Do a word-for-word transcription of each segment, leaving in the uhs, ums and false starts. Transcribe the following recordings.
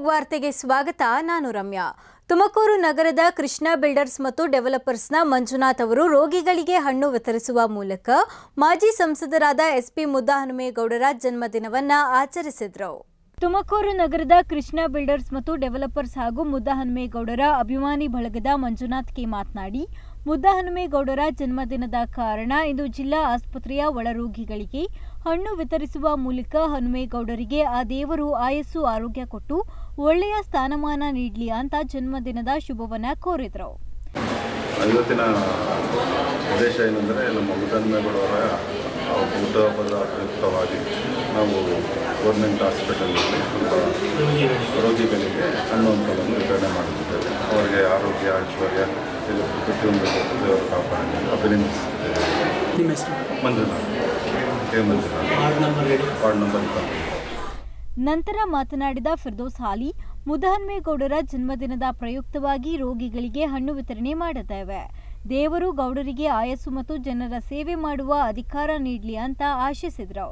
Fog ವಾರ್ತೆಗೆ ಸ್ವಾಗತ. ನಾನು ರಮ್ಯಾ. ತುಮಕೂರು ನಗರದ ಕೃಷ್ಣ ಬಿಲ್ಡರ್ಸ್ ಮತ್ತು ಡೆವಲಪರ್ಸ್ನ ಮಂಜುನಾಥ್ ಅವರು ರೋಗಿಗಳಿಗೆ ಹಣ್ಣು ವಿತರಿಸುವ ಮೂಲಕ ಮಾಜಿ ಸಂಸದರಾದ ಎಸ್ಪಿ ಮುದ್ದಹನುಮೇಗೌಡರ ಜನ್ಮದಿನವನ್ನು ಆಚರಿಸಿದರು. ತುಮಕೂರು ನಗರದ ಕೃಷ್ಣ ಬಿಲ್ಡರ್ಸ್ ಮತ್ತು ಡೆವಲಪರ್ಸ್ ಹಾಗೂ ಮುದ್ದಹನುಮೇಗೌಡರ ಅಭಿಮಾನಿ ಬಳಗದ ಮಂಜುನಾಥ್ ಕೆ ಮಾತನಾಡಿ, ಮುದ್ದಹನುಮೇಗೌಡರ ಜನ್ಮದಿನದ ಕಾರಣ ಇಂದು ಜಿಲ್ಲಾ ಆಸ್ಪತ್ರೆಯ ಒಳರೋಗಿಗಳಿಗೆ ಹಣ್ಣು ವಿತರಿಸುವ ಮೂಲಕ ಹನುಮೇಗೌಡರಿಗೆ ಆ ದೇವರು ಆಯಸ್ಸು ಆರೋಗ್ಯ ಕೊಟ್ಟು ಒಳ್ಳೆಯ ಸ್ಥಾನಮಾನ ನೀಡಲಿ ಅಂತ ಜನ್ಮದಿನದ ಶುಭವನ್ನ ಕೋರಿದರು. ಇವತ್ತಿನ ಉದ್ದೇಶ ಏನೆಂದರೆ, ನಮ್ಮ ಮುದ್ದಹನುಮೇಗೌಡರ ಹುಟ್ಟುಹಬ್ಬದ ಪ್ರಯುಕ್ತವಾಗಿ ನಾವು ಗೌರ್ಮೆಂಟ್ ಹಾಸ್ಪಿಟಲಲ್ಲಿ ತುಂಬ ರೋಗಿಗಳಿಗೆ ಹಣ್ಣು ಹಂಪಲನ್ನು ವಿತರಣೆ ಮಾಡುತ್ತಿದ್ದೇವೆ. ಅವರಿಗೆ ಆರೋಗ್ಯ ಐಶ್ವರ್ಯ ಪ್ರತಿಯೊಂದು ದೇವರ ಕಾಪಾಡಲಿ ಅಭಿನಂದಿಸುತ್ತೇವೆ. ನಿಮ್ಮ ಹೆಸರು? Manjunath K Manjunath, ward number ward number ಇಪ್ಪತ್ತು. ನಂತರ ಮಾತನಾಡಿದ ಫಿರ್ದೌಸ್ ಹಾಲಿ, ಮುದ್ದಹನುಮೇಗೌಡರ ಜನ್ಮದಿನದ ಪ್ರಯುಕ್ತವಾಗಿ ರೋಗಿಗಳಿಗೆ ಹಣ್ಣು ವಿತರಣೆ ಮಾಡುತ್ತೇವೆ. ದೇವರು ಗೌಡರಿಗೆ ಆಯಸ್ಸು ಮತ್ತು ಜನರ ಸೇವೆ ಮಾಡುವ ಅಧಿಕಾರ ನೀಡಲಿ ಅಂತ ಆಶಿಸಿದರು.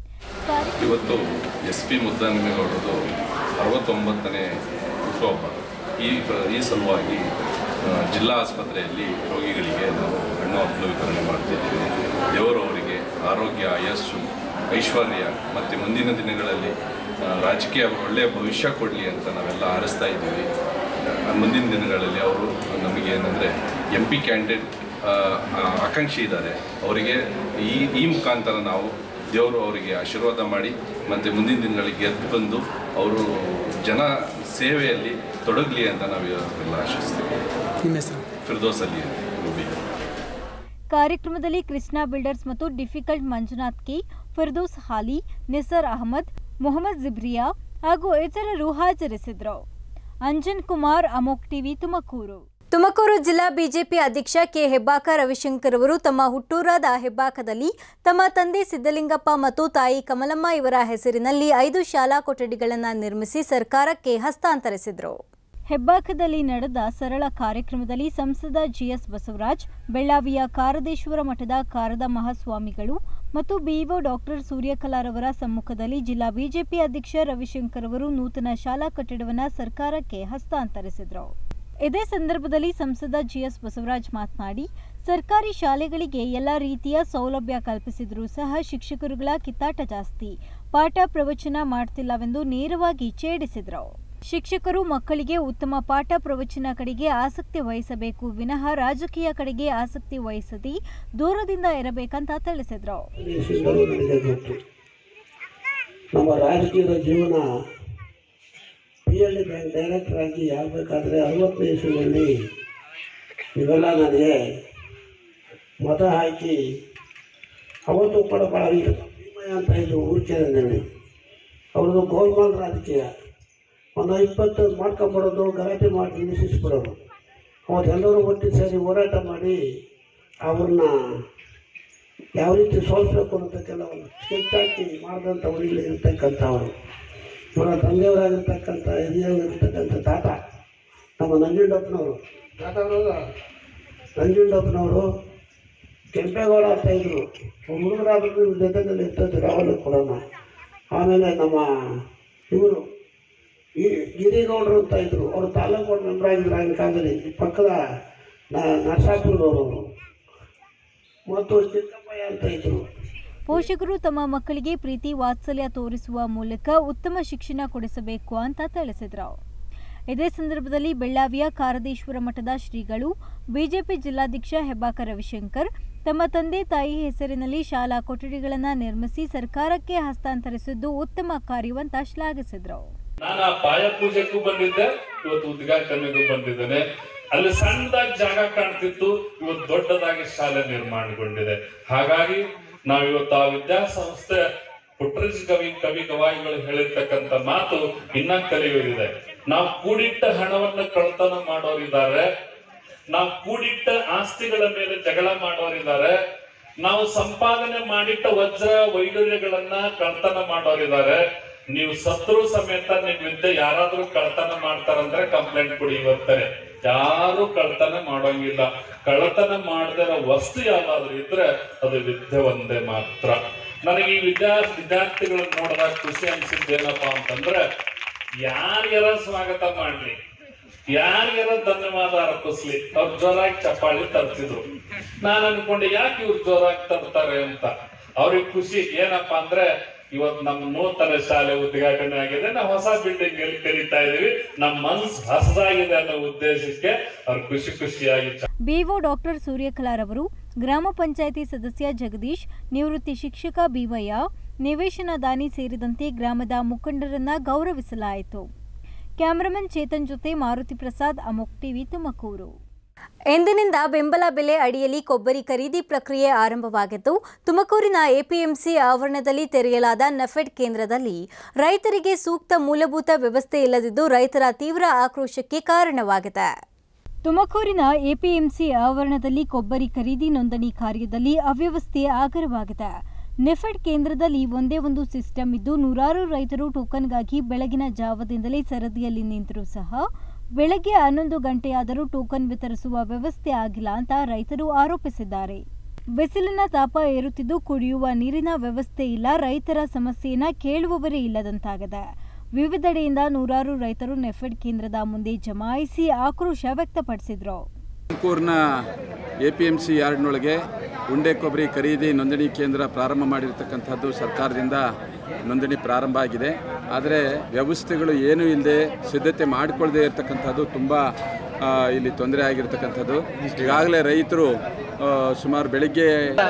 ಇವತ್ತು ಎಸ್ ಪಿ ಮುದ್ದಹನುಮೇಗೌಡರದು ಅರವತ್ತೊಂಬತ್ತನೇ ಹುಟ್ಟುಹಬ್ಬ. ಈ ಈ ಸಲುವಾಗಿ ಜಿಲ್ಲಾ ಆಸ್ಪತ್ರೆಯಲ್ಲಿ ರೋಗಿಗಳಿಗೆ ನಾವು ಹಣ್ಣು ಹಂಪಲು ವಿತರಣೆ ಮಾಡ್ತಿದ್ದೀವಿ. ದೇವರು ಅವರಿಗೆ ಆರೋಗ್ಯ, ಆಯಸ್ಸು, ಐಶ್ವರ್ಯ ಮತ್ತು ಮುಂದಿನ ದಿನಗಳಲ್ಲಿ ರಾಜಕೀಯ ಒಳ್ಳೆಯ ಭವಿಷ್ಯ ಕೊಡಲಿ ಅಂತ ನಾವೆಲ್ಲ ಹಾರೈಸ್ತಾ ಇದ್ದೀವಿ. ಮುಂದಿನ ದಿನಗಳಲ್ಲಿ ಅವರು ನಮಗೆ ಏನಂದರೆ ಎಂ ಪಿ ಕ್ಯಾಂಡಿಡೇಟ್ ಆಕಾಂಕ್ಷಿ ಇದ್ದಾರೆ. ಅವರಿಗೆ ಈ ಈ ಮುಖಾಂತರ ನಾವು ದೇವರು ಅವರಿಗೆ ಆಶೀರ್ವಾದ ಮಾಡಿ ಮತ್ತು ಮುಂದಿನ ದಿನಗಳಿಗೆ ಗೆದ್ದು ಬಂದು ಅವರು ಜನ ಸೇವೆಯಲ್ಲಿ ತೊಡಗಲಿ ಅಂತ ನಾವು ಎಲ್ಲ ಆಶಿಸ್ತೀವಿ. ನಿಮ್ಮ ಹೆಸರು? ಫಿರ್ದೌಸ್ ಅಲಿ ರೂಬಿ. ಕಾರ್ಯಕ್ರಮದಲ್ಲಿ ಕೃಷ್ಣ ಬಿಲ್ಡರ್ಸ್ ಮತ್ತು ಡಿಫಿಕಲ್ಟ್ ಮಂಜುನಾಥ್ ಕೆ, ಫಿರ್ದೌಸ್ ಹಾಲಿ, ನಿಸರ್ ಅಹಮದ್, ಮೊಹಮ್ಮದ್ ಜಿಬ್ರಿಯಾ ಹಾಗೂ ಇತರರು ಹಾಜರಿಸಿದರು. ಅಂಜನ್ ಕುಮಾರ್, ಅಮೋಕ್ ಟಿವಿ, ತುಮಕೂರು. ತುಮಕೂರು ಜಿಲ್ಲಾ ಬಿಜೆಪಿ ಅಧ್ಯಕ್ಷ ಕೆ ಹೆಬ್ಬಾಕ ರವಿಶಂಕರ್ ಅವರು ತಮ್ಮ ಹುಟ್ಟೂರಾದ ಹೆಬ್ಬಾಕದಲ್ಲಿ ತಮ್ಮ ತಂದೆ ಸಿದ್ದಲಿಂಗಪ್ಪ ಮತ್ತು ತಾಯಿ ಕಮಲಮ್ಮ ಇವರ ಹೆಸರಿನಲ್ಲಿ ಐದು ಶಾಲಾ ಕೊಠಡಿಗಳನ್ನು ನಿರ್ಮಿಸಿ ಸರ್ಕಾರಕ್ಕೆ ಹಸ್ತಾಂತರಿಸಿದರು. ಹೆಬ್ಬಾಕದಲ್ಲಿ ನಡೆದ ಸರಳ ಕಾರ್ಯಕ್ರಮದಲ್ಲಿ ಸಂಸದ ಜಿಎಸ್ ಬಸವರಾಜ್, ಬೆಳ್ಳಾವಿಯ ಕಾರದೇಶ್ವರ ಮಠದ ಕಾರದ ಮಹಾಸ್ವಾಮಿಗಳು ಮತ್ತು ಬಿಇಒ ಡಾಕ್ಟರ್ ಸೂರ್ಯಕಲಾರವರ ಸಮ್ಮುಖದಲ್ಲಿ ಜಿಲ್ಲಾ ಬಿಜೆಪಿ ಅಧ್ಯಕ್ಷ ರವಿಶಂಕರ್ ಅವರು ನೂತನ ಶಾಲಾ ಕಟ್ಟಡವನ್ನು ಸರ್ಕಾರಕ್ಕೆ ಹಸ್ತಾಂತರಿಸಿದರು. ಇದೇ ಸಂದರ್ಭದಲ್ಲಿ ಸಂಸದ ಜಿಎಸ್ ಬಸವರಾಜ್ ಮಾತನಾಡಿ, ಸರ್ಕಾರಿ ಶಾಲೆಗಳಿಗೆ ಎಲ್ಲ ರೀತಿಯ ಸೌಲಭ್ಯ ಕಲ್ಪಿಸಿದರೂ ಸಹ ಶಿಕ್ಷಕರುಗಳ ಕಿತ್ತಾಟ ಜಾಸ್ತಿ, ಪಾಠ ಪ್ರವಚನ ಮಾಡ್ತಿಲ್ಲವೆಂದು ನೇರವಾಗಿ ಛೇಡಿಸಿದರು. ಶಿಕ್ಷಕರು ಮಕ್ಕಳಿಗೆ ಉತ್ತಮ ಪಾಠ ಪ್ರವಚನ ಕಡೆಗೆ ಆಸಕ್ತಿ ವಹಿಸಬೇಕು ವಿನಃ ರಾಜಕೀಯ ಕಡೆಗೆ ಆಸಕ್ತಿ ವಹಿಸದೆ ದೂರದಿಂದ ಇರಬೇಕಂತ ತಿಳಿಸಿದರು. ನಮ್ಮ ರಾಜಕೀಯದ ಜೀವನ P L D bank director ಆಗಿ ಆಗಬೇಕಾದ್ರೆ ಅರವತ್ತನೇ ಇಸ್ವಿಯಲ್ಲಿ ಇವೆಲ್ಲ ನನಗೆ ಮತ ಹಾಕಿ ಅವತ್ತು ಕೂಡ ಭಾಳ ಭೀಮಯ್ಯ ಅಂತ ಇದ್ರು ಊರ್ಚೇರಿ, ಅವ್ರದ್ದು ಗೋಲ್ಮಾಲ್ ರಾಜಕೀಯ. ಒಂದು ಇಪ್ಪತ್ತು ಮಾಡ್ಕೊಂಬಿಡೋದು, ಗಲಾಟೆ ಮಾಡಿ ನಿಲ್ಲಿಸಿಸ್ಬಿಡೋದು. ಅವತ್ತೆಲ್ಲರೂ ಒಟ್ಟಿಗೆ ಸೇರಿ ಹೋರಾಟ ಮಾಡಿ ಅವ್ರನ್ನ ಯಾವ ರೀತಿ ಸೋಲಿಸ್ಬೇಕು ಅಂತ ಕೆಲವೊಂದು ಸ್ಕೆಚ್ ಹಾಕಿ ಮಾಡಿದಂಥವ್ರು ಇಲ್ಲಿ ಇರ್ತಕ್ಕಂಥವ್ರು. ಇವರ ತಂದೆಯವರಾಗಿರ್ತಕ್ಕಂಥ ಹಿರಿಯವಾಗಿರ್ತಕ್ಕಂಥ ತಾತ ನಮ್ಮ ನಂಜುಂಡಪ್ಪನವರು, ತಾತ ಅವರ ನಂಜುಂಡಪ್ಪನವರು ಕೆಂಪೇಗೌಡ ಅಂತ ಇದ್ರು. ಹುಡುಗರಾದ್ರು ಜೊತೆಯಲ್ಲಿ ಇರ್ತದ್ದು ರಾವಲು ಕೂಡ. ಆಮೇಲೆ ನಮ್ಮ ಇವರು ಈ ಗಿರಿಗೌಡರು ಅಂತ ಇದ್ರು, ಅವರು ತಾಲೂಕು ಮೆಂಬರ್ ಆಗಿದ್ರು ಆಗಿನ ಕಾಲದಲ್ಲಿ. ಪಕ್ಕದ ನರಸಾಪುರದವರು ಮತ್ತು ಚಿಕ್ಕಪ್ಪಯ್ಯ ಅಂತ ಇದ್ರು. ಪೋಷಕರು ತಮ್ಮ ಮಕ್ಕಳಿಗೆ ಪ್ರೀತಿ ವಾತ್ಸಲ್ಯ ತೋರಿಸುವ ಮೂಲಕ ಉತ್ತಮ ಶಿಕ್ಷಣ ಕೊಡಿಸಬೇಕು ಅಂತ ತಿಳಿಸಿದರು. ಇದೇ ಸಂದರ್ಭದಲ್ಲಿ ಬೆಳ್ಳಾವಿಯ ಕಾರದೇಶ್ವರ ಮಠದ ಶ್ರೀಗಳು, ಬಿಜೆಪಿ ಜಿಲ್ಲಾಧ್ಯಕ್ಷ ಹೆಬ್ಬಾಕ ರವಿಶಂಕರ್ ತಮ್ಮ ತಂದೆ ತಾಯಿ ಹೆಸರಿನಲ್ಲಿ ಶಾಲಾ ಕೊಠಡಿಗಳನ್ನು ನಿರ್ಮಿಸಿ ಸರ್ಕಾರಕ್ಕೆ ಹಸ್ತಾಂತರಿಸಿದ್ದು ಉತ್ತಮ ಕಾರ್ಯವಂತ ಶ್ಲಾಘಿಸಿದರು. ನಾನು ಆ ಪಾಯ ಪೂಜೆಗೂ ಬಂದಿದ್ದೆ, ಇವತ್ತು ಉದ್ಘಾಟನೆಗೂ ಬಂದಿದ್ದೇನೆ. ಅಲ್ಲಿ ಸಣ್ಣದಾಗಿ ಜಾಗ ಕಾಣ್ತಿತ್ತು, ಇವತ್ತು ದೊಡ್ಡದಾಗಿ ಶಾಲೆ ನಿರ್ಮಾಣಗೊಂಡಿದೆ. ಹಾಗಾಗಿ ನಾವಿವತ್ತು ಆ ವಿದ್ಯಾಸಂಸ್ಥೆ ಪುಟ್ಟರಾಜ ಕವಿ ಕವಿ ಗವಾಯಿಗಳು ಹೇಳಿರ್ತಕ್ಕಂಥ ಮಾತು ಇನ್ನ ಕಲಿಯುವುದಿದೆ. ನಾವು ಕೂಡಿಟ್ಟ ಹಣವನ್ನು ಕಳ್ತನ ಮಾಡೋರಿದ್ದಾರೆ, ನಾವು ಕೂಡಿಟ್ಟ ಆಸ್ತಿಗಳ ಮೇಲೆ ಜಗಳ ಮಾಡೋರಿದ್ದಾರೆ, ನಾವು ಸಂಪಾದನೆ ಮಾಡಿಟ್ಟ ವಜ್ರ ವೈಡೂರ್ಯಗಳನ್ನ ಕಳ್ತನ ಮಾಡೋರಿದ್ದಾರೆ. ನೀವು ಸತ್ರು ಸಮೇತ ನಿಮ್ ವಿದ್ಯೆ ಯಾರಾದ್ರೂ ಕಳ್ತನ ಮಾಡ್ತಾರಂದ್ರೆ ಕಂಪ್ಲೇಂಟ್ ಕೊಡಿ. ಇವತ್ತರೆ ಯಾರು ಕಳ್ತನ ಮಾಡೋಂಗಿಲ್ಲ. ಕಳ್ಳತನ ಮಾಡದಿರೋ ವಸ್ತು ಯಾವ್ದಾದ್ರು ಇದ್ರೆ ಅದು ವಿದ್ಯೆ ಒಂದೇ ಮಾತ್ರ. ನನಗೆ ಈ ವಿದ್ಯಾ ವಿದ್ಯಾರ್ಥಿಗಳನ್ನ ನೋಡಿದಾಗ ಖುಷಿ ಅನ್ಸಿದ್ದೇನಪ್ಪಾ ಅಂತಂದ್ರೆ, ಯಾರ್ಯಾರ ಸ್ವಾಗತ ಮಾಡ್ಲಿ, ಯಾರ್ಯಾರ ಧನ್ಯವಾದ ಅರ್ಪಿಸ್ಲಿ, ಅವ್ರು ಜೋರಾಗಿ ಚಪ್ಪಾಳಿ ತರ್ತಿದ್ರು. ನಾನು ಅನ್ಕೊಂಡೆ ಯಾಕೆ ಇವ್ರು ಜೋರಾಗಿ ತರ್ತಾರೆ ಅಂತ. ಅವ್ರಿಗೆ ಖುಷಿ ಏನಪ್ಪಾ ಅಂದ್ರೆ ಇವತ್ತು ನಮ್ಮ ನೂತನ ಶಾಲೆ ಉದ್ಘಾಟನೆ ಆಗಿದೆ, ನಾವು ಹೊಸ ಬಿಲ್ಡಿಂಗ್ ಅಲ್ಲಿ ಕರೀತಾ ಇದೀವಿ, ನಮ್ಮ ಮನಸ್ಸು ಹಸದಾಗಿದೆ ಅನ್ನೋ ಉದ್ದೇಶಕ್ಕೆ ಅವ್ರು ಖುಷಿ ಖುಷಿಯಾಗಿ. ಬಿಒ ಡಾಕ್ಟರ್ ಸೂರ್ಯಕಲಾರವರು, ಗ್ರಾಮ ಪಂಚಾಯಿತಿ ಸದಸ್ಯ ಜಗದೀಶ್, ನಿವೃತ್ತಿ ಶಿಕ್ಷಕ ಬಿವಯ್ಯ, ನಿವೇಶನ ದಾನಿ ಸೇರಿದಂತೆ ಗ್ರಾಮದ ಮುಖಂಡರನ್ನ ಗೌರವಿಸಲಾಯಿತು. ಕ್ಯಾಮರಾಮನ್ ಚೇತನ್ ಜೊತೆ ಮಾರುತಿ ಪ್ರಸಾದ್, ಅಮೋಕ್ ಟಿವಿ, ತುಮಕೂರು. ಎಂದಿನಿಂದ ಬೆಂಬಲ ಬೆಲೆ ಅಡಿಯಲ್ಲಿ ಕೊಬ್ಬರಿ ಖರೀದಿ ಪ್ರಕ್ರಿಯೆ ಆರಂಭವಾಗಿದ್ದು, ತುಮಕೂರಿನ ಎಪಿಎಂಸಿ ಆವರಣದಲ್ಲಿ ತೆರೆಯಲಾದ ನೆಫೆಡ್ ಕೇಂದ್ರದಲ್ಲಿ ರೈತರಿಗೆ ಸೂಕ್ತ ಮೂಲಭೂತ ವ್ಯವಸ್ಥೆ ಇಲ್ಲದಿದ್ದು ರೈತರ ತೀವ್ರ ಆಕ್ರೋಶಕ್ಕೆ ಕಾರಣವಾಗಿದೆ. ತುಮಕೂರಿನ ಎಪಿಎಂಸಿ ಆವರಣದಲ್ಲಿ ಕೊಬ್ಬರಿ ಖರೀದಿ ನೋಂದಣಿ ಕಾರ್ಯದಲ್ಲಿ ಅವ್ಯವಸ್ಥೆ ಆಗರವಾಗಿದೆ. ನೆಫೆಡ್ ಕೇಂದ್ರದಲ್ಲಿ ಒಂದೇ ಒಂದು ಸಿಸ್ಟಮ್ ಇದ್ದು ನೂರಾರು ರೈತರು ಟೋಕನ್ಗಾಗಿ ಬೆಳಗಿನ ಜಾವದಿಂದಲೇ ಸರದಿಯಲ್ಲಿ ನಿಂತರೂ ಸಹ ಬೆಳಗ್ಗೆ ಹನ್ನೊಂದು ಗಂಟೆಯಾದರೂ ಟೋಕನ್ ವಿತರಿಸುವ ವ್ಯವಸ್ಥೆ ಆಗಿಲ್ಲ ಅಂತ ರೈತರು ಆರೋಪಿಸಿದ್ದಾರೆ. ಬಿಸಿಲಿನ ತಾಪ ಏರುತ್ತಿದ್ದು ಕುಡಿಯುವ ನೀರಿನ ವ್ಯವಸ್ಥೆ ಇಲ್ಲ, ರೈತರ ಸಮಸ್ಯೆಯನ್ನ ಕೇಳುವವರೇ ಇಲ್ಲದಂತಾಗಿದೆ. ವಿವಿಧೆಡೆಯಿಂದ ನೂರಾರು ರೈತರು ನೆಫೆಡ್ ಕೇಂದ್ರದ ಮುಂದೆ ಜಮಾಯಿಸಿ ಆಕ್ರೋಶ ವ್ಯಕ್ತಪಡಿಸಿದ್ರು. ತುಮಕೂರಿನ ಎಪಿಎಂಸಿ ಯಾರ್ಡ್ನೊಳಗೆ ಉಂಡೆ ಕೊಬ್ಬರಿ ಖರೀದಿ ನೋಂದಣಿ ಕೇಂದ್ರ ಪ್ರಾರಂಭ ಮಾಡಿರ್ತಕ್ಕಂಥದ್ದು ಸರ್ಕಾರದಿಂದ ನೋಂದಣಿ ಪ್ರಾರಂಭ ಆಗಿದೆ. ಆದರೆ ವ್ಯವಸ್ಥೆಗಳು ಏನೂ ಇಲ್ಲದೆ ಸಿದ್ಧತೆ ಮಾಡಿಕೊಳ್ಳದೆ ಇರತಕ್ಕಂಥದ್ದು ತುಂಬ ಇಲ್ಲಿ ತೊಂದರೆ ಆಗಿರ್ತಕ್ಕಂಥದ್ದು. ಈಗಾಗಲೇ ರೈತರು ಸುಮಾರು ಬೆಳಿಗ್ಗೆ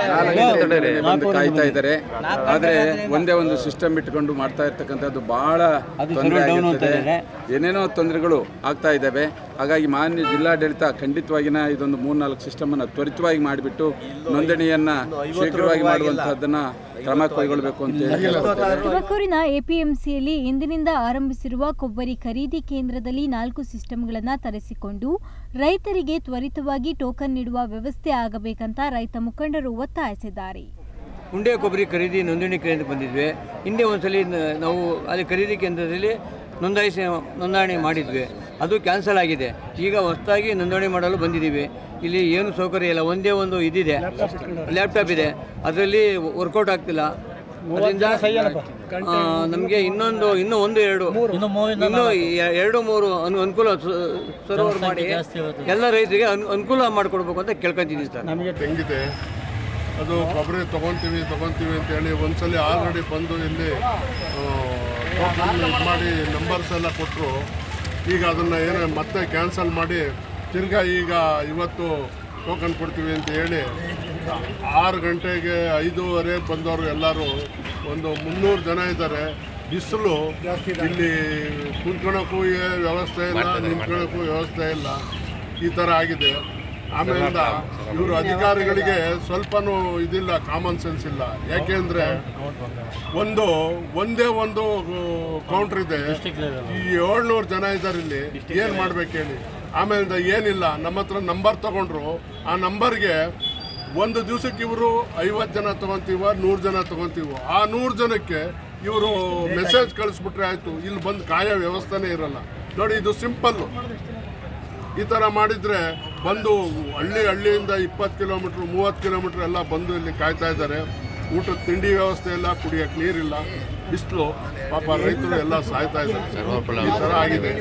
ಬಂದು ಕಾಯ್ತಾ ಇದ್ದಾರೆ. ಆದರೆ ಒಂದೇ ಒಂದು ಸಿಸ್ಟಮ್ ಇಟ್ಕೊಂಡು ಮಾಡ್ತಾ ಇರ್ತಕ್ಕಂಥದ್ದು ಭಾಳ ತೊಂದರೆ ಆಗಿರ್ತದೆ. ಏನೇನೋ ತೊಂದರೆಗಳು ಆಗ್ತಾ ಇದ್ದಾವೆ. ಹಾಗಾಗಿ ಮಾನ್ಯ ಜಿಲ್ಲಾಡಳಿತ ಖಂಡಿತವಾಗಿನ ಇದೊಂದು ಮೂರ್ನಾಲ್ಕು ಸಿಸ್ಟಮನ್ನು ತ್ವರಿತವಾಗಿ ಮಾಡಿಬಿಟ್ಟು ನೋಂದಣಿಯನ್ನು ಶೀಘ್ರವಾಗಿ ಮಾಡುವಂತಹದ್ದನ್ನು ಕ್ರಮ ಕೈಗೊಳ್ಳಬೇಕು ಅಂತ ಹೇಳಿ. ತುಮಕೂರಿನ ಎಪಿಎಂಸಿಯಲ್ಲಿ ಇಂದಿನಿಂದ ಆರಂಭಿಸಿರುವ ಕೊಬ್ಬರಿ ಖರೀದಿ ಕೇಂದ್ರದಲ್ಲಿ ನಾಲ್ಕು ಸಿಸ್ಟಮ್ಗಳನ್ನು ತರಿಸಿಕೊಂಡು ರೈತರಿಗೆ ತ್ವರಿತವಾಗಿ ಟೋಕನ್ ನೀಡುವ ವ್ಯವಸ್ಥೆ ಆಗಬೇಕಂತ ರೈತ ಮುಖಂಡರು ಒತ್ತಾಯಿಸಿದ್ದಾರೆ. ಉಂಡೆ ಕೊಬ್ಬರಿ ಖರೀದಿ ನೋಂದಣಿ ಕೇಂದ್ರಕ್ಕೆ ಬಂದಿದ್ವಿ. ಹಿಂದೆ ಒಂದ್ಸಲಿ ನಾವು ಅಲ್ಲಿ ಖರೀದಿ ಕೇಂದ್ರದಲ್ಲಿ ನೋಂದಾಯಿಸಿ ನೋಂದಣಿ ಮಾಡಿದ್ವಿ, ಅದು ಕ್ಯಾನ್ಸಲ್ ಆಗಿದೆ. ಈಗ ಹೊಸದಾಗಿ ನೋಂದಣಿ ಮಾಡಲು ಬಂದಿದ್ದೀವಿ. ಇಲ್ಲಿ ಏನು ಸೌಕರ್ಯ ಇಲ್ಲ, ಒಂದೇ ಒಂದು ಇದಿದೆ, ಲ್ಯಾಪ್ಟಾಪ್ ಇದೆ, ಅದರಲ್ಲಿ ವರ್ಕೌಟ್ ಆಗ್ತಿಲ್ಲ. ಅದರಿಂದ ನಮಗೆ ಇನ್ನೊಂದು ಇನ್ನೂ ಒಂದು ಎರಡು ಇನ್ನೂ ಎರಡು ಮೂರು ಅನು ಅನುಕೂಲ ಸರ್ವರ್ ಮಾಡಿ ಎಲ್ಲ ರೈತರಿಗೆ ಅನು ಅನುಕೂಲ ಮಾಡಿಕೊಡ್ಬೇಕು ಅಂತ ಕೇಳ್ಕೊಂತಿದ್ದೀವಿ ಸರ್. ನಮಗೆ ತೆಂಗಿದೆ, ಅದು ಕೊಬ್ಬರಿ ತೊಗೊತೀವಿ ತೊಗೊತೀವಿ ಅಂತೇಳಿ ಒಂದ್ಸಲಿ ಆಲ್ರೆಡಿ ಬಂದು ಇಲ್ಲಿ ಟೋಕನ್ ಇದು ಮಾಡಿ ನಂಬರ್ಸ್ ಎಲ್ಲ ಕೊಟ್ಟರು. ಈಗ ಅದನ್ನು ಏನು ಮತ್ತೆ ಕ್ಯಾನ್ಸಲ್ ಮಾಡಿ ತಿರ್ಗಾ ಈಗ ಇವತ್ತು ಟೋಕನ್ ಕೊಡ್ತೀವಿ ಅಂತ ಹೇಳಿ ಆರು ಗಂಟೆಗೆ ಐದೂವರೆ ಬಂದವರು ಎಲ್ಲರೂ ಒಂದು ಮುನ್ನೂರು ಜನ ಇದ್ದಾರೆ. ಬಿಸಿಲು, ಇಲ್ಲಿ ಕುಂತ್ಕೊಳ್ಳೋಕ್ಕೂ ವ್ಯವಸ್ಥೆ ಇಲ್ಲ, ನಿಂತ್ಕೊಳ್ಳೋಕ್ಕೂ ವ್ಯವಸ್ಥೆ ಇಲ್ಲ, ಈ ಥರ ಆಗಿದೆ. ಆಮೇಲಿಂದ ಇವರು ಅಧಿಕಾರಿಗಳಿಗೆ ಸ್ವಲ್ಪನೂ ಇದಿಲ್ಲ, ಕಾಮನ್ ಸೆನ್ಸ್ ಇಲ್ಲ. ಯಾಕೆಂದರೆ ಒಂದು ಒಂದೇ ಒಂದು ಕೌಂಟ್ರ್ ಇದೆ, ಈ ಏಳ್ನೂರು ಜನ ಇದ್ದಾರೆ, ಇಲ್ಲಿ ಏನು ಮಾಡ್ಬೇಕು ಹೇಳಿ. ಆಮೇಲಿಂದ ಏನಿಲ್ಲ, ನಮ್ಮ ಹತ್ರ ನಂಬರ್ ತೊಗೊಂಡ್ರು, ಆ ನಂಬರ್ಗೆ ಒಂದು ದಿವಸಕ್ಕೆ ಇವರು ಐವತ್ತು ಜನ ತೊಗೊತೀವ, ನೂರು ಜನ ತೊಗೊತೀವೋ, ಆ ನೂರು ಜನಕ್ಕೆ ಇವರು ಮೆಸೇಜ್ ಕಳಿಸ್ಬಿಟ್ರೆ ಆಯಿತು. ಇಲ್ಲಿ ಬಂದು ಕಾಯೋ ವ್ಯವಸ್ಥೆನೇ ಇರಲ್ಲ. ನೋಡಿ, ಇದು ಸಿಂಪಲ್ಲು. ಈ ಥರ ಮಾಡಿದರೆ ಬಂದು ಹಳ್ಳಿ ಹಳ್ಳಿಯಿಂದ ಇಪ್ಪತ್ತು ಕಿಲೋಮೀಟ್ರ್ ಮೂವತ್ತು ಕಿಲೋಮೀಟ್ರ್ ಎಲ್ಲ ಬಂದು ಇಲ್ಲಿ ಕಾಯ್ತಾ ಇದ್ದಾರೆ. ಊಟದ ತಿಂಡಿ ವ್ಯವಸ್ಥೆ ಇಲ್ಲ, ಕುಡಿಯೋಕ್ಕೆ ನೀರಿಲ್ಲ, ಬಿಸಿಲು, ಪಾಪ ರೈತರು ಎಲ್ಲ ಸಾಯ್ತಾ ಇದ್ದಾರೆ. ಈ ಥರ ಆಗಿದೆ.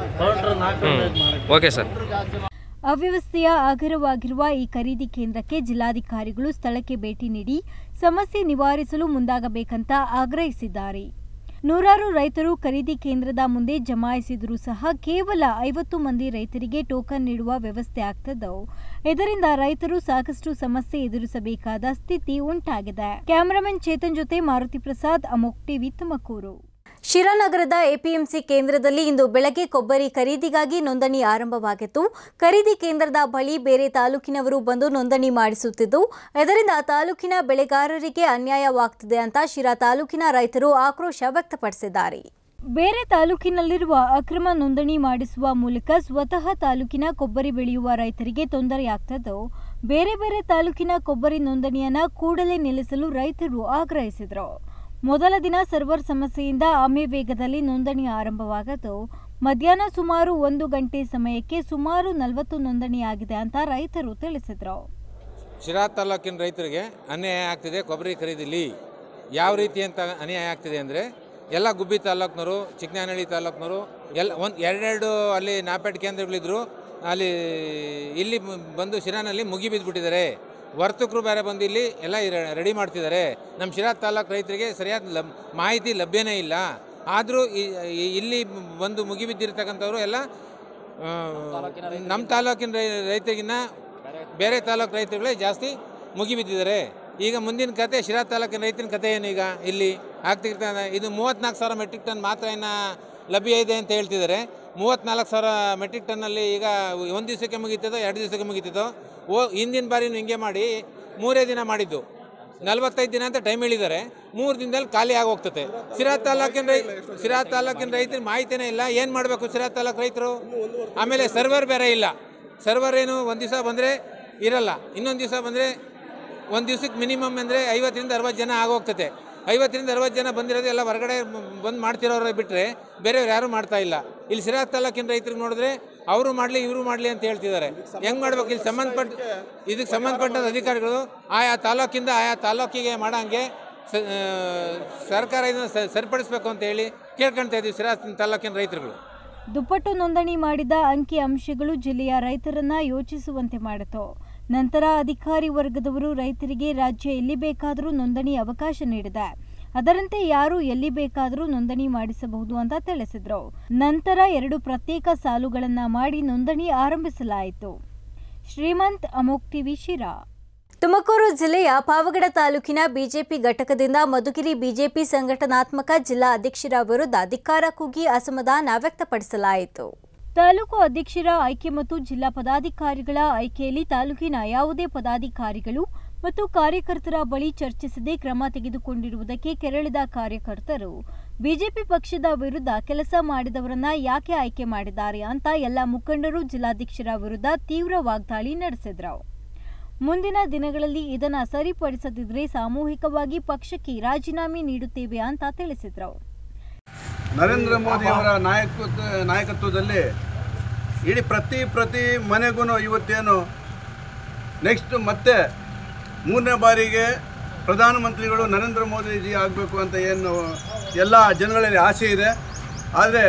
Okay sir. ಅವ್ಯವಸ್ಥೆಯ ಆಗರವಾಗಿರುವ ಈ ಖರೀದಿ ಕೇಂದ್ರಕ್ಕೆ ಜಿಲ್ಲಾಧಿಕಾರಿಗಳು ಸ್ಥಳಕ್ಕೆ ಭೇಟಿ ನೀಡಿ ಸಮಸ್ಯೆ ನಿವಾರಿಸಲು ಮುಂದಾಗಬೇಕಂತ ಆಗ್ರಹಿಸಿದ್ದಾರೆ. ನೂರಾರು ರೈತರು ಖರೀದಿ ಕೇಂದ್ರದ ಮುಂದೆ ಜಮಾಯಿಸಿದರೂ ಸಹ ಕೇವಲ ಐವತ್ತು ಮಂದಿ ರೈತರಿಗೆ ಟೋಕನ್ ನೀಡುವ ವ್ಯವಸ್ಥೆ ಆಗ್ತದ್ದು. ಇದರಿಂದ ರೈತರು ಸಾಕಷ್ಟು ಸಮಸ್ಯೆ ಎದುರಿಸಬೇಕಾದ ಸ್ಥಿತಿ ಉಂಟಾಗಿದೆ. ಕ್ಯಾಮರಾಮನ್ ಚೇತನ್ ಜೊತೆ ಮಾರುತಿ ಪ್ರಸಾದ್, ಅಮೋಕ್ ಟಿವಿ, ತುಮಕೂರು. ಶಿರಾನಗರದ ಎಪಿಎಂಸಿ ಕೇಂದ್ರದಲ್ಲಿ ಇಂದು ಬೆಳಗ್ಗೆ ಕೊಬ್ಬರಿ ಖರೀದಿಗಾಗಿ ನೋಂದಣಿ ಆರಂಭವಾಗಿತ್ತು. ಖರೀದಿ ಕೇಂದ್ರದ ಬಳಿ ಬೇರೆ ತಾಲೂಕಿನವರು ಬಂದು ನೋಂದಣಿ ಮಾಡಿಸುತ್ತಿದ್ದು, ಇದರಿಂದ ತಾಲೂಕಿನ ಬೆಳೆಗಾರರಿಗೆ ಅನ್ಯಾಯವಾಗುತ್ತಿದೆ ಅಂತ ಶಿರಾ ತಾಲೂಕಿನ ರೈತರು ಆಕ್ರೋಶ ವ್ಯಕ್ತಪಡಿಸಿದ್ದಾರೆ. ಬೇರೆ ತಾಲೂಕಿನಲ್ಲಿರುವ ಅಕ್ರಮ ನೋಂದಣಿ ಮಾಡಿಸುವ ಮೂಲಕ ಸ್ವತಃ ತಾಲೂಕಿನ ಕೊಬ್ಬರಿ ಬೆಳೆಯುವ ರೈತರಿಗೆ ತೊಂದರೆಯಾಗ್ತದ್ದು, ಬೇರೆ ಬೇರೆ ತಾಲೂಕಿನ ಕೊಬ್ಬರಿ ನೋಂದಣಿಯನ್ನ ಕೂಡಲೇ ನಿಲ್ಲಿಸಲು ರೈತರು ಆಗ್ರಹಿಸಿದರು. ಮೊದಲ ದಿನ ಸರ್ವರ್ ಸಮಸ್ಯೆಯಿಂದ ಆಮೆ ವೇಗದಲ್ಲಿ ನೋಂದಣಿ ಆರಂಭವಾಗಿದ್ದು, ಮಧ್ಯಾಹ್ನ ಸುಮಾರು ಒಂದು ಗಂಟೆ ಸಮಯಕ್ಕೆ ಸುಮಾರು ನಲವತ್ತು ನೋಂದಣಿಯಾಗಿದೆ ಅಂತ ರೈತರು ತಿಳಿಸಿದರು. ಶಿರಾ ತಾಲೂಕಿನ ರೈತರಿಗೆ ಅನ್ಯಾಯ ಆಗ್ತಿದೆ. ಕೊಬ್ಬರಿ ಖರೀದಿಲಿ ಯಾವ ರೀತಿ ಅಂತ ಅನ್ಯಾಯ ಆಗ್ತಿದೆ ಅಂದರೆ, ಎಲ್ಲ ಗುಬ್ಬಿ ತಾಲೂಕಿನವರು, ಚಿಕ್ಕನಾನಹಳ್ಳಿ ತಾಲೂಕಿನವರು ಎಲ್ಲ ಒಂದು ಎರಡೆರಡು ಅಲ್ಲಿ ನಾಪೇಟ್ ಕೇಂದ್ರಗಳಿದ್ರು. ಅಲ್ಲಿ ಇಲ್ಲಿ ಬಂದು ಶಿರಾನಲ್ಲಿ ಮುಗಿ ಬಿದ್ದುಬಿಟ್ಟಿದ್ದಾರೆ. ವರ್ತಕರು ಬೇರೆ ಬಂದು ಇಲ್ಲಿ ಎಲ್ಲ ರೆಡಿ ಮಾಡ್ತಿದ್ದಾರೆ. ನಮ್ಮ ಶಿರಾ ತಾಲೂಕು ರೈತರಿಗೆ ಸರಿಯಾದ ಲಬ್ ಮಾಹಿತಿ ಲಭ್ಯನೇ ಇಲ್ಲ. ಆದರೂ ಇಲ್ಲಿ ಬಂದು ಮುಗಿ ಬಿದ್ದಿರ್ತಕ್ಕಂಥವ್ರು ಎಲ್ಲ ನಮ್ಮ ತಾಲೂಕಿನ ರೈತರಿಗಿನ್ನ ಬೇರೆ ತಾಲೂಕು ರೈತರುಗಳೇ ಜಾಸ್ತಿ ಮುಗಿ ಬಿದ್ದಿದ್ದಾರೆ. ಈಗ ಮುಂದಿನ ಕತೆ ಶಿರಾ ತಾಲೂಕಿನ ರೈತನ ಕತೆ ಏನು ಈಗ ಇಲ್ಲಿ ಆಗ್ತಿರ್ತಾನೆ. ಇದು ಮೂವತ್ತ್ನಾಲ್ಕು ಸಾವಿರ ಮೆಟ್ರಿಕ್ ಟನ್ ಮಾತ್ರ ಇನ್ನು ಲಭ್ಯ ಇದೆ ಅಂತ ಹೇಳ್ತಿದ್ದಾರೆ. ಮೂವತ್ತ್ನಾಲ್ಕು ಸಾವಿರ ಮೆಟ್ರಿಕ್ ಟನ್ನಲ್ಲಿ ಈಗ ಒಂದು ದಿವಸಕ್ಕೆ ಮುಗೀತದೋ ಎರಡು ದಿವಸಕ್ಕೆ ಮುಗೀತದೋ. ಓ ಹಿಂದಿನ ಬಾರಿನೂ ಹಿಂಗೆ ಮಾಡಿ ಮೂರೇ ದಿನ ಮಾಡಿದ್ದು, ನಲ್ವತ್ತೈದು ದಿನ ಅಂತ ಟೈಮ್ ಹೇಳಿದ್ದಾರೆ. ಮೂರು ದಿನದಲ್ಲಿ ಖಾಲಿ ಆಗೋಗ್ತದೆ. ಸಿರಾ ತಾಲೂಕಿನ ರೈ ಸಿರಾ ತಾಲೂಕಿನ ರೈತರ ಮಾಹಿತಿನೇ ಇಲ್ಲ. ಏನು ಮಾಡಬೇಕು ಸಿರಾ ತಾಲೂಕು ರೈತರು? ಆಮೇಲೆ ಸರ್ವರ್ ಬೇರೆ ಇಲ್ಲ. ಸರ್ವರ್ ಏನು ಒಂದು ದಿವಸ ಬಂದರೆ ಇರಲ್ಲ, ಇನ್ನೊಂದು ದಿವಸ ಬಂದರೆ ಒಂದು ದಿವ್ಸಕ್ಕೆ ಮಿನಿಮಮ್ ಅಂದರೆ ಐವತ್ತರಿಂದ ಅರವತ್ತು ಜನ ಆಗೋಗ್ತದೆ. ಐವತ್ತರಿಂದ ಅರವತ್ತು ಜನ ಬಂದಿರೋದು ಎಲ್ಲ ಹೊರಗಡೆ ಬಂದು ಮಾಡ್ತಿರೋರು ಬಿಟ್ಟರೆ ಬೇರೆಯವ್ರು ಯಾರೂ ಮಾಡ್ತಾ ಇಲ್ಲ. ಇಲ್ಲಿ ಸಿರಾ ತಾಲೂಕಿನ ರೈತರಿಗೆ ನೋಡಿದ್ರೆ ಅವರು ಮಾಡಲಿ ಇವರು ಮಾಡಲಿ ಅಂತ ಹೇಳ್ತಿದ್ದಾರೆ. ಹೆಂಗೆ ಮಾಡ್ಬೇಕು? ಇಲ್ಲಿ ಸಂಬಂಧಪಟ್ಟ ಇದಕ್ಕೆ ಸಂಬಂಧಪಟ್ಟ ಅಧಿಕಾರಿಗಳು ಆಯಾ ತಾಲೂಕಿಂದ ಆಯಾ ತಾಲೂಕಿಗೆ ಮಾಡೋಂಗೆ ಸರ್ಕಾರ ಇದನ್ನು ಸರಿಪಡಿಸಬೇಕು ಅಂತ ಹೇಳಿ ಕೇಳ್ಕೊಳ್ತಾ ಇದ್ದೀವಿ ಸಿರಾ ತಾಲೂಕಿನ ರೈತರುಗಳು. ದುಪ್ಪಟ್ಟು ನೋಂದಣಿ ಮಾಡಿದ ಅಂಕಿ ಅಂಶಗಳು ಜಿಲ್ಲೆಯ ರೈತರನ್ನ ಯೋಚಿಸುವಂತೆ ಮಾಡಿತು. ನಂತರ ಅಧಿಕಾರಿ ವರ್ಗದವರು ರೈತರಿಗೆ ರಾಜ್ಯ ಎಲ್ಲಿ ಬೇಕಾದರೂ ನೋಂದಣಿ ಅವಕಾಶ ನೀಡಿದೆ. ಅದರಂತೆ ಯಾರು ಎಲ್ಲಿ ಬೇಕಾದರೂ ನೋಂದಣಿ ಮಾಡಿಸಬಹುದು ಅಂತ ತಿಳಿಸಿದ್ರು. ನಂತರ ಎರಡು ಪ್ರತ್ಯೇಕ ಸಾಲುಗಳನ್ನ ಮಾಡಿ ನೋಂದಣಿ ಆರಂಭಿಸಲಾಯಿತು. ಶ್ರೀಮಂತ್, ಅಮೋಕ್ ಟಿವಿ, ಶಿರಾ. ತುಮಕೂರು ಜಿಲ್ಲೆಯ ಪಾವಗಡ ತಾಲೂಕಿನ ಬಿಜೆಪಿ ಘಟಕದಿಂದ ಮಧುಗಿರಿ ಬಿಜೆಪಿ ಸಂಘಟನಾತ್ಮಕ ಜಿಲ್ಲಾ ಅಧ್ಯಕ್ಷರ ವಿರುದ್ಧ ಧಿಕ್ಕಾರ ಕೂಗಿ ಅಸಮಾಧಾನ ವ್ಯಕ್ತಪಡಿಸಲಾಯಿತು. ತಾಲೂಕು ಅಧ್ಯಕ್ಷರ ಆಯ್ಕೆ ಮತ್ತು ಜಿಲ್ಲಾ ಪದಾಧಿಕಾರಿಗಳ ಆಯ್ಕೆಯಲ್ಲಿ ತಾಲೂಕಿನ ಯಾವುದೇ ಪದಾಧಿಕಾರಿಗಳು ಮತ್ತು ಕಾರ್ಯಕರ್ತರ ಬಳಿ ಚರ್ಚಿಸದೆ ಕ್ರಮ ತೆಗೆದುಕೊಂಡಿರುವುದಕ್ಕೆ ಕೆರಳಿದ ಕಾರ್ಯಕರ್ತರು ಬಿಜೆಪಿ ಪಕ್ಷದ ವಿರುದ್ಧ ಕೆಲಸ ಮಾಡಿದವರನ್ನ ಯಾಕೆ ಆಯ್ಕೆ ಮಾಡಿದ್ದಾರೆ ಅಂತ ಎಲ್ಲ ಮುಖಂಡರು ಜಿಲ್ಲಾಧ್ಯಕ್ಷರ ವಿರುದ್ಧ ತೀವ್ರ ವಾಗ್ದಾಳಿ ನಡೆಸಿದ್ರು. ಮುಂದಿನ ದಿನಗಳಲ್ಲಿ ಇದನ್ನು ಸರಿಪಡಿಸದಿದ್ದರೆ ಸಾಮೂಹಿಕವಾಗಿ ಪಕ್ಷಕ್ಕೆ ರಾಜೀನಾಮೆ ನೀಡುತ್ತೇವೆ ಅಂತ ತಿಳಿಸಿದ್ರು. ನರೇಂದ್ರ ಮೋದಿ ಅವರ ನಾಯಕತ್ವ ನಾಯಕತ್ವದಲ್ಲಿ ಇಡೀ ಪ್ರತಿ ಪ್ರತಿ ಮನೆಗೂ ಇವತ್ತೇನು ನೆಕ್ಸ್ಟ್ ಮತ್ತೆ ಮೂರನೇ ಬಾರಿಗೆ ಪ್ರಧಾನಮಂತ್ರಿಗಳು ನರೇಂದ್ರ ಮೋದಿಜಿ ಆಗಬೇಕು ಅಂತ ಏನು ಎಲ್ಲ ಜನಗಳಲ್ಲಿ ಆಸೆ ಇದೆ. ಆದರೆ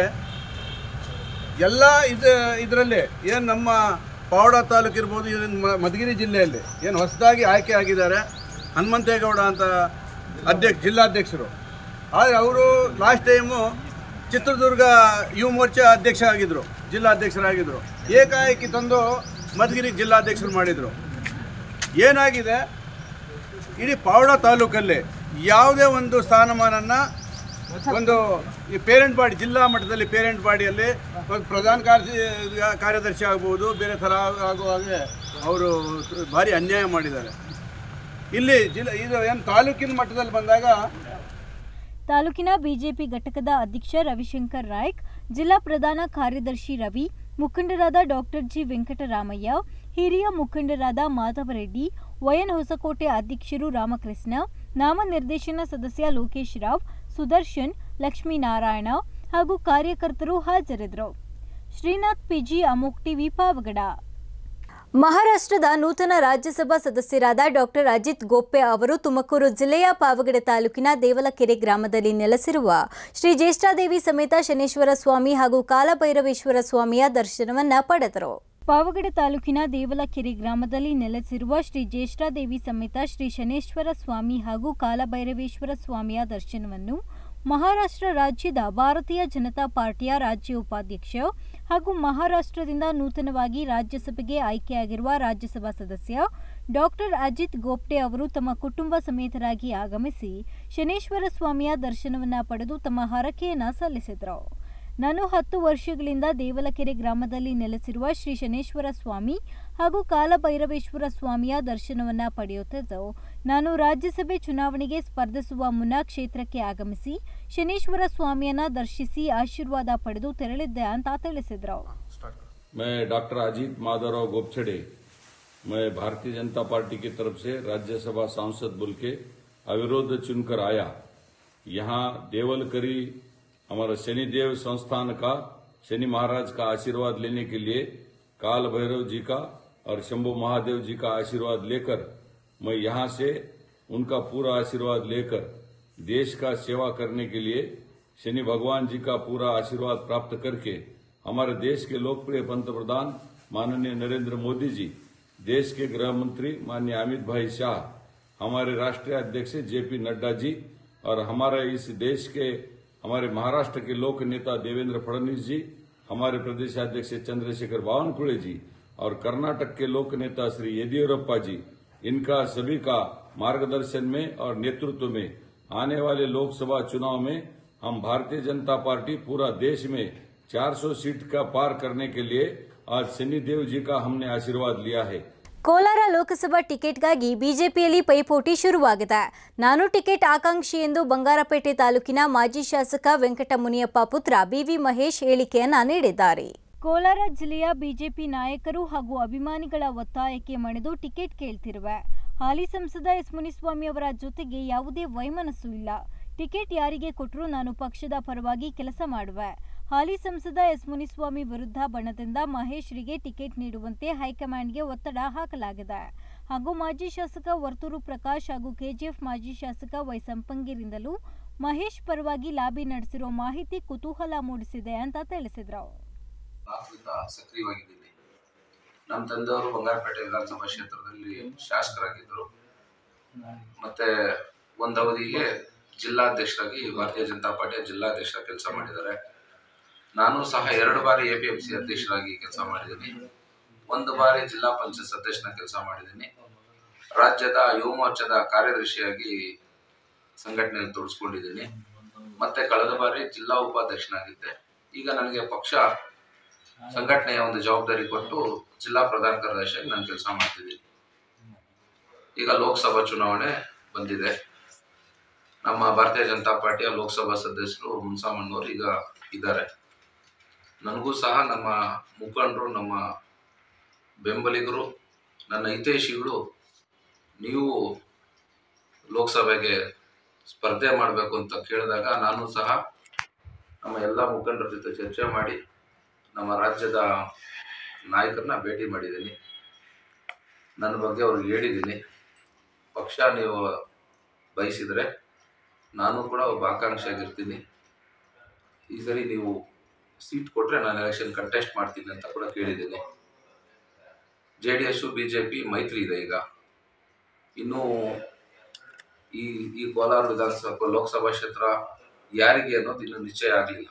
ಎಲ್ಲ ಇದು ಇದರಲ್ಲಿ ಏನು ನಮ್ಮ ಪಾವಡ ತಾಲೂಕು ಇರ್ಬೋದು, ಮಧುಗಿರಿ ಜಿಲ್ಲೆಯಲ್ಲಿ ಏನು ಹೊಸದಾಗಿ ಆಯ್ಕೆ ಆಗಿದ್ದಾರೆ ಹನುಮಂತೇಗೌಡ ಅಂತ ಅಧ್ಯಕ್ಷ ಜಿಲ್ಲಾಧ್ಯಕ್ಷರು. ಆದರೆ ಅವರು ಲಾಸ್ಟ್ ಟೈಮು ಚಿತ್ರದುರ್ಗ ಯುವ ಮೋರ್ಚಾ ಅಧ್ಯಕ್ಷ ಆಗಿದ್ದರು, ಜಿಲ್ಲಾಧ್ಯಕ್ಷರಾಗಿದ್ದರು. ಏಕಾಏಕಿ ತಂದು ಮಧುಗಿರಿ ಜಿಲ್ಲಾಧ್ಯಕ್ಷರು ಮಾಡಿದರು. ಏನಾಗಿದೆ, ಇಡೀ ಪಾವಡ ತಾಲೂಕಲ್ಲಿ ಯಾವುದೇ ಒಂದು ಸ್ಥಾನಮಾನನ್ನು ಒಂದು ಈ ಪೇರೆಂಟ್ ಬಾಡಿ ಜಿಲ್ಲಾ ಮಟ್ಟದಲ್ಲಿ ಪೇರೆಂಟ್ ಬಾಡಿಯಲ್ಲಿ ಒಂದು ಪ್ರಧಾನ ಕಾರ್ಯ ಕಾರ್ಯದರ್ಶಿ ಆಗ್ಬೋದು, ಬೇರೆ ಥರ ಆಗುವಾಗೆ ಅವರು ಭಾರಿ ಅನ್ಯಾಯ ಮಾಡಿದ್ದಾರೆ. ಇಲ್ಲಿ ಜಿಲ್ಲಾ ಇದು ಏನು ತಾಲೂಕಿನ ಮಟ್ಟದಲ್ಲಿ ಬಂದಾಗ ತಾಲೂಕಿನ ಬಿಜೆಪಿ ಘಟಕದ ಅಧ್ಯಕ್ಷ ರವಿಶಂಕರ್ ನಾಯ್ಕ್, ಜಿಲ್ಲಾ ಪ್ರಧಾನ ಕಾರ್ಯದರ್ಶಿ ರವಿ, ಮುಖಂಡರಾದ ಡಾಕ್ಟರ್ ಜಿ ವೆಂಕಟರಾಮಯ್ಯ, ಹಿರಿಯ ಮುಖಂಡರಾದ ಮಾಧವರೆಡ್ಡಿ, ವೈಎನ್ ಹೊಸಕೋಟೆ ಅಧ್ಯಕ್ಷರು ರಾಮಕೃಷ್ಣ, ನಾಮನಿರ್ದೇಶನ ಸದಸ್ಯ ಲೋಕೇಶ್ ರಾವ್, ಸುದರ್ಶನ್, ಲಕ್ಷ್ಮೀನಾರಾಯಣ ಹಾಗೂ ಕಾರ್ಯಕರ್ತರು ಹಾಜರಿದ್ದರು. ಶ್ರೀನಾಥ್ ಪಿಜಿ, ಅಮೋಕ್ ಟಿವಿ, ಪಾವಗಡ. ಮಹಾರಾಷ್ಟ್ರದ ನೂತನ ರಾಜ್ಯಸಭಾ ಸದಸ್ಯರಾದ ಡಾಕ್ಟರ್ ಅಜಿತ್ ಗೋಪ್ಪೆ ಅವರು ತುಮಕೂರು ಜಿಲ್ಲೆಯ ಪಾವಗಡ ತಾಲೂಕಿನ ದೇವಲಕೆರೆ ಗ್ರಾಮದಲ್ಲಿ ನೆಲೆಸಿರುವ ಶ್ರೀ ಜ್ಯೇಷ್ಠಾದೇವಿ ಸಮೇತ ಶನೇಶ್ವರ ಸ್ವಾಮಿ ಹಾಗೂ ಕಾಲಭೈರವೇಶ್ವರ ಸ್ವಾಮಿಯ ದರ್ಶನವನ್ನ ಪಡೆದರು. ಪಾವಗಡ ತಾಲೂಕಿನ ದೇವಲಕೆರೆ ಗ್ರಾಮದಲ್ಲಿ ನೆಲೆಸಿರುವ ಶ್ರೀ ಜ್ಯೇಷ್ಠಾದೇವಿ ಸಮೇತ ಶ್ರೀ ಶನೇಶ್ವರ ಸ್ವಾಮಿ ಹಾಗೂ ಕಾಲಭೈರವೇಶ್ವರ ಸ್ವಾಮಿಯ ದರ್ಶನವನ್ನು ಮಹಾರಾಷ್ಟ್ರ ರಾಜ್ಯದ ಭಾರತೀಯ ಜನತಾ ಪಾರ್ಟಿಯ ರಾಜ್ಯ ಉಪಾಧ್ಯಕ್ಷ ಹಾಗೂ ಮಹಾರಾಷ್ಟ್ರದಿಂದ ನೂತನವಾಗಿ ರಾಜ್ಯಸಭೆಗೆ ಆಯ್ಕೆಯಾಗಿರುವ ರಾಜ್ಯಸಭಾ ಸದಸ್ಯ ಡಾಕ್ಟರ್ ಅಜಿತ್ ಗೋಪ್ಟೆ ಅವರು ತಮ್ಮ ಕುಟುಂಬ ಸಮೇತರಾಗಿ ಆಗಮಿಸಿ ಶನೇಶ್ವರ ಸ್ವಾಮಿಯ ದರ್ಶನವನ್ನು ಪಡೆದು ತಮ್ಮ ಹರಕೆಯನ್ನು ಸಲ್ಲಿಸಿದರು. ನಾನು ಹತ್ತು ವರ್ಷಗಳಿಂದ ದೇವಲಕೆರೆ ಗ್ರಾಮದಲ್ಲಿ ನೆಲೆಸಿರುವ ಶ್ರೀ ಶನೇಶ್ವರ ಸ್ವಾಮಿ ಹಾಗೂ ಕಾಲಭೈರವೇಶ್ವರ ಸ್ವಾಮಿಯ ದರ್ಶನವನ್ನು ಪಡೆಯುತ್ತಿದ್ದು, ನಾನು ರಾಜ್ಯಸಭೆ ಚುನಾವಣೆಗೆ ಸ್ಪರ್ಧಿಸುವ ಮುನ್ನ ಕ್ಷೇತ್ರಕ್ಕೆ ಆಗಮಿಸಿ ಶನೇಶ್ವರ ಸ್ವಾಮಿಯನ್ನ ದರ್ಶಿಸಿ ಆಶೀರ್ವಾದ ಪಡೆದು ತೆರಳಿದ್ದೆ ಅಂತ ತಿಳಿಸಿದರು. मैं डॉक्टर अजीत माधवराव गोपछड़े, मैं भारतीय जनता पार्टी की तरफ से राज्यसभा सांसद बोल के अविरोध चुनकर आया. यहाँ देवलकरी हमारा शनिदेव संस्थान का शनि महाराज का आशीर्वाद लेने के लिए काल भैरव जी का और शंभू महादेव जी का आशीर्वाद लेकर मैं यहाँ से उनका पूरा आशीर्वाद लेकर देश का सेवा करने के लिए शनि भगवान जी का पूरा आशीर्वाद प्राप्त करके हमारे देश के लोकप्रिय पंतप्रधान माननीय नरेंद्र मोदी जी, देश के गृह मंत्री माननीय अमित भाई शाह, हमारे राष्ट्रीय अध्यक्ष जेपी नड्डा जी और हमारे इस देश के हमारे महाराष्ट्र के लोक नेता देवेंद्र फडणवीस जी, हमारे प्रदेशाध्यक्ष चंद्रशेखर बावनकुळे जी और कर्नाटक के लोक नेता श्री येदियुरप्पा जी, इनका सभी का मार्गदर्शन में और नेतृत्व में आने वाले लोकसभा चुनाव में हम भारतीय जनता पार्टी पूरा देश में चार सौ सीट का पार करने के लिए आज शनिदेव जी का हमने आशीर्वाद लिया है। ಕೋಲಾರ ಲೋಕಸಭಾ ಟಿಕೆಟ್ಗಾಗಿ ಬಿಜೆಪಿಯಲ್ಲಿ ಪೈಪೋಟಿ ಶುರುವಾಗಿದೆ. ನಾನು ಟಿಕೆಟ್ ಆಕಾಂಕ್ಷಿ ಎಂದು ಬಂಗಾರಪೇಟೆ ತಾಲೂಕಿನ ಮಾಜಿ ಶಾಸಕ ವೆಂಕಟಮುನಿಯಪ್ಪ ಪುತ್ರ ಬಿವಿ ಮಹೇಶ್ ಹೇಳಿಕೆಯನ್ನ ನೀಡಿದ್ದಾರೆ. ಕೋಲಾರ ಜಿಲ್ಲೆಯ ಬಿಜೆಪಿ ನಾಯಕರು ಹಾಗೂ ಅಭಿಮಾನಿಗಳ ಒತ್ತಾಯಕ್ಕೆ ಮಣಿದು ಟಿಕೆಟ್ ಕೇಳ್ತಿರುವೆ. ಹಾಲಿ ಸಂಸದ ಎಸ್ ಮುನಿಸ್ವಾಮಿ ಅವರ ಜೊತೆಗೆ ಯಾವುದೇ ವೈಮನಸ್ಸು ಇಲ್ಲ. ಟಿಕೆಟ್ ಯಾರಿಗೆ ಕೊಟ್ಟರೂ ನಾನು ಪಕ್ಷದ ಪರವಾಗಿ ಕೆಲಸ ಮಾಡುವೆ. ಹಾಲಿ ಸಂಸದ ಎಸ್ ಮುನಿಸ್ವಾಮಿ ವಿರುದ್ಧ ಬಣದಿಂದ ಮಹೇಶ್ರಿಗೆ ಟಿಕೆಟ್ ನೀಡುವಂತೆ ಹೈಕಮಾಂಡ್ಗೆ ಒತ್ತಡ ಹಾಕಲಾಗಿದೆ ಹಾಗೂ ಮಾಜಿ ಶಾಸಕ ವರ್ತೂರು ಪ್ರಕಾಶ್ ಹಾಗೂ ಕೆಜಿಎಫ್ ಮಾಜಿ ಶಾಸಕ ವೈ ಸಂಪಂಗಿರಿಂದಲೂ ಮಹೇಶ್ ಪರವಾಗಿ ಲಾಬಿ ನಡೆಸಿರೋ ಮಾಹಿತಿ ಕುತೂಹಲ ಮೂಡಿಸಿದೆ ಅಂತ ತಿಳಿಸಿದ್ರು. ಸಕ್ರಿಯವಾಗಿದ್ದೀನಿ. ನಮ್ಮ ತಂದೆಯವರು ಬಂಗಾರಪೇಟೆ ವಿಧಾನಸಭಾ ಕ್ಷೇತ್ರದಲ್ಲಿ ಶಾಸಕರಾಗಿದ್ದರು. ಮತ್ತೆ ಒಂದು ಅವಧಿಗೆ ಜಿಲ್ಲಾಧ್ಯಕ್ಷರಾಗಿ ಭಾರತೀಯ ಜನತಾ ಪಾರ್ಟಿಯ ಜಿಲ್ಲಾಧ್ಯಕ್ಷರ ಕೆಲಸ ಮಾಡಿದ್ದಾರೆ. ನಾನು ಸಹ ಎರಡು ಬಾರಿ ಎಪಿಎಂಸಿ ಅಧ್ಯಕ್ಷರಾಗಿ ಕೆಲಸ ಮಾಡಿದ್ದೀನಿ. ಒಂದು ಬಾರಿ ಜಿಲ್ಲಾ ಪಂಚಾಯತ್ ಸದಸ್ಯನ ಕೆಲಸ ಮಾಡಿದ್ದೀನಿ. ರಾಜ್ಯದ ಯುವ ಮೋರ್ಚಾದ ಕಾರ್ಯದರ್ಶಿಯಾಗಿ ಸಂಘಟನೆಯಲ್ಲಿ ತೊಡಗಿಸ್ಕೊಂಡಿದ್ದೀನಿ. ಮತ್ತೆ ಕಳೆದ ಬಾರಿ ಜಿಲ್ಲಾ ಉಪಾಧ್ಯಕ್ಷನಾಗಿದ್ದೆ. ಈಗ ನನಗೆ ಪಕ್ಷ ಸಂಘಟನೆಯ ಒಂದು ಜವಾಬ್ದಾರಿ ಕೊಟ್ಟು ಜಿಲ್ಲಾ ಪ್ರಧಾನ ಕಾರ್ಯದರ್ಶಿಯಾಗಿ ನಾನು ಕೆಲಸ ಮಾಡ್ತಿದ್ದೀನಿ. ಈಗ ಲೋಕಸಭಾ ಚುನಾವಣೆ ಬಂದಿದೆ. ನಮ್ಮ ಭಾರತೀಯ ಜನತಾ ಪಾರ್ಟಿಯ ಲೋಕಸಭಾ ಸದಸ್ಯರು ಮುನ್ಸಾಮಣ್ಣವರು ಈಗ ಇದ್ದಾರೆ. ನನಗೂ ಸಹ ನಮ್ಮ ಮುಖಂಡರು, ನಮ್ಮ ಬೆಂಬಲಿಗರು, ನನ್ನ ಹಿತೈಷಿಗಳು ನೀವು ಲೋಕಸಭೆಗೆ ಸ್ಪರ್ಧೆ ಮಾಡಬೇಕು ಅಂತ ಕೇಳಿದಾಗ ನಾನು ಸಹ ನಮ್ಮ ಎಲ್ಲ ಮುಖಂಡರ ಜೊತೆ ಚರ್ಚೆ ಮಾಡಿ ನಮ್ಮ ರಾಜ್ಯದ ನಾಯಕರನ್ನ ಭೇಟಿ ಮಾಡಿದ್ದೀನಿ. ನನ್ನ ಬಗ್ಗೆ ಅವ್ರಿಗೆ ಹೇಳಿದ್ದೀನಿ. ಪಕ್ಷ ನೀವು ಬಯಸಿದರೆ ನಾನು ಕೂಡ ಒಬ್ಬ ಆಕಾಂಕ್ಷಿಯಾಗಿರ್ತೀನಿ. ಈ ಸರಿ ನೀವು ಸೀಟ್ ಕೊಟ್ಟರೆ ನಾನು ಎಲೆಕ್ಷನ್ ಕಂಟೆಸ್ಟ್ ಮಾಡ್ತೀನಿ ಅಂತ ಕೂಡ ಕೇಳಿದ್ದೀನಿ. J D S B J P ಮೈತ್ರಿ ಇದೆ. ಈಗ ಇನ್ನೂ ಈ ಈ ಕೋಲಾರ ವಿಧಾನಸಭಾ ಲೋಕಸಭಾ ಕ್ಷೇತ್ರ ಯಾರಿಗೆ ಅನ್ನೋದು ಇನ್ನೂ ನಿಶ್ಚಯ ಆಗಲಿಲ್ಲ.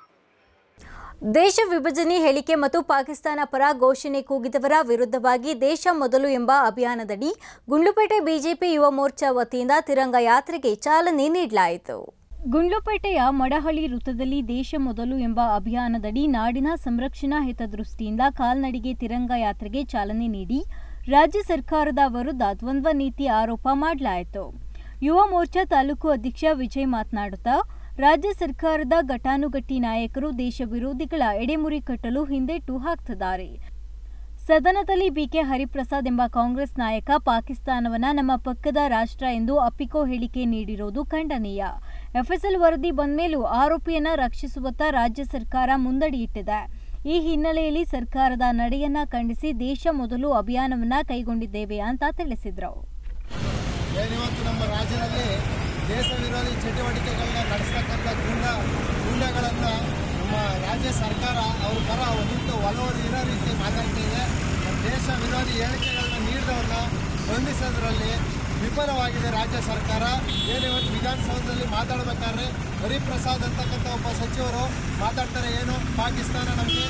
ದೇಶ ವಿಭಜನೆ ಹೇಳಿಕೆ ಮತ್ತು ಪಾಕಿಸ್ತಾನ ಪರ ಘೋಷಣೆ ಕೂಗಿದವರ ವಿರುದ್ಧವಾಗಿ ದೇಶ ಮೊದಲು ಎಂಬ ಅಭಿಯಾನದಡಿ ಗುಂಡ್ಲುಪೇಟೆ ಬಿಜೆಪಿ ಯುವ ಮೋರ್ಚಾ ವತಿಯಿಂದ ತಿರಂಗ ಯಾತ್ರೆಗೆ ಚಾಲನೆ ನೀಡಲಾಯಿತು. ಗುಂಡ್ಲುಪೇಟೆಯ ಮಡಹಳ್ಳಿ ವೃತ್ತದಲ್ಲಿ ದೇಶ ಮೊದಲು ಎಂಬ ಅಭಿಯಾನದಡಿ ನಾಡಿನ ಸಂರಕ್ಷಣಾ ಹಿತದೃಷ್ಟಿಯಿಂದ ಕಾಲ್ನಡಿಗೆ ತಿರಂಗ ಯಾತ್ರೆಗೆ ಚಾಲನೆ ನೀಡಿ ರಾಜ್ಯ ಸರ್ಕಾರದ ವಿರುದ್ಧ ದ್ವಂದ್ವ ನೀತಿ ಆರೋಪ ಮಾಡಲಾಯಿತು. ಯುವ ಮೋರ್ಚಾ ತಾಲೂಕು ಅಧ್ಯಕ್ಷ ವಿಜಯ್ ಮಾತನಾಡುತ್ತಾ, ರಾಜ್ಯ ಸರ್ಕಾರದ ಘಟಾನುಘಟಿ ನಾಯಕರು ದೇಶ ವಿರೋಧಿಗಳ ಎಡೆಮುರಿ ಕಟ್ಟಲು ಹಿಂದೇಟು ಹಾಕ್ತಿದ್ದಾರೆ. ಸದನದಲ್ಲಿ ಬಿಕೆ ಹರಿಪ್ರಸಾದ್ ಎಂಬ ಕಾಂಗ್ರೆಸ್ ನಾಯಕ ಪಾಕಿಸ್ತಾನವನ್ನ ನಮ್ಮ ಪಕ್ಕದ ರಾಷ್ಟ್ರ ಎಂದು ಅಪ್ಪಿಕೋ ಹೇಳಿಕೆ ನೀಡಿರುವುದು ಖಂಡನೀಯ. ಎಫ್ಎಸ್ಎಲ್ ವರದಿ ಬಂದ್ಮೇಲೂ ಆರೋಪಿಯನ್ನ ರಕ್ಷಿಸುವತ್ತ ರಾಜ್ಯ ಸರ್ಕಾರ ಮುಂದಡಿಯಿಟ್ಟಿದೆ. ಈ ಹಿನ್ನೆಲೆಯಲ್ಲಿ ಸರ್ಕಾರದ ನಡೆಯನ್ನ ಖಂಡಿಸಿ ದೇಶ ಮೊದಲು ಅಭಿಯಾನವನ್ನ ಕೈಗೊಂಡಿದ್ದೇವೆ ಅಂತ ತಿಳಿಸಿದ್ರು. ನಮ್ಮ ರಾಜ್ಯದಲ್ಲಿ ದೇಶ ವಿರೋಧಿ ಚಟುವಟಿಕೆಗಳನ್ನ ನಡೆಸತಕ್ಕಂಥ ಗೂಂಡ ಗೂಂಡಗಳನ್ನು ನಮ್ಮ ರಾಜ್ಯ ಸರ್ಕಾರ ಅವ್ರ ಪರ ಒಂದಿಟ್ಟು ಒಲವು ಇರೋ ರೀತಿ ಮಾತಾಡ್ತಾ ಇದೆ. ದೇಶ ವಿರೋಧಿ ಹೇಳಿಕೆಗಳನ್ನ ನೀಡಿದವ್ರನ್ನ ಬಂಧಿಸೋದ್ರಲ್ಲಿ ವಿಫಲವಾಗಿದೆ ರಾಜ್ಯ ಸರ್ಕಾರ. ಏನು ಇವತ್ತು ವಿಧಾನಸೌಧದಲ್ಲಿ ಮಾತಾಡಬೇಕಾದ್ರೆ ಹರಿಪ್ರಸಾದ್ ಅಂತಕ್ಕಂಥ ಒಬ್ಬ ಸಚಿವರು ಮಾತಾಡ್ತಾರೆ, ಏನು ಪಾಕಿಸ್ತಾನ ನಮಗೆ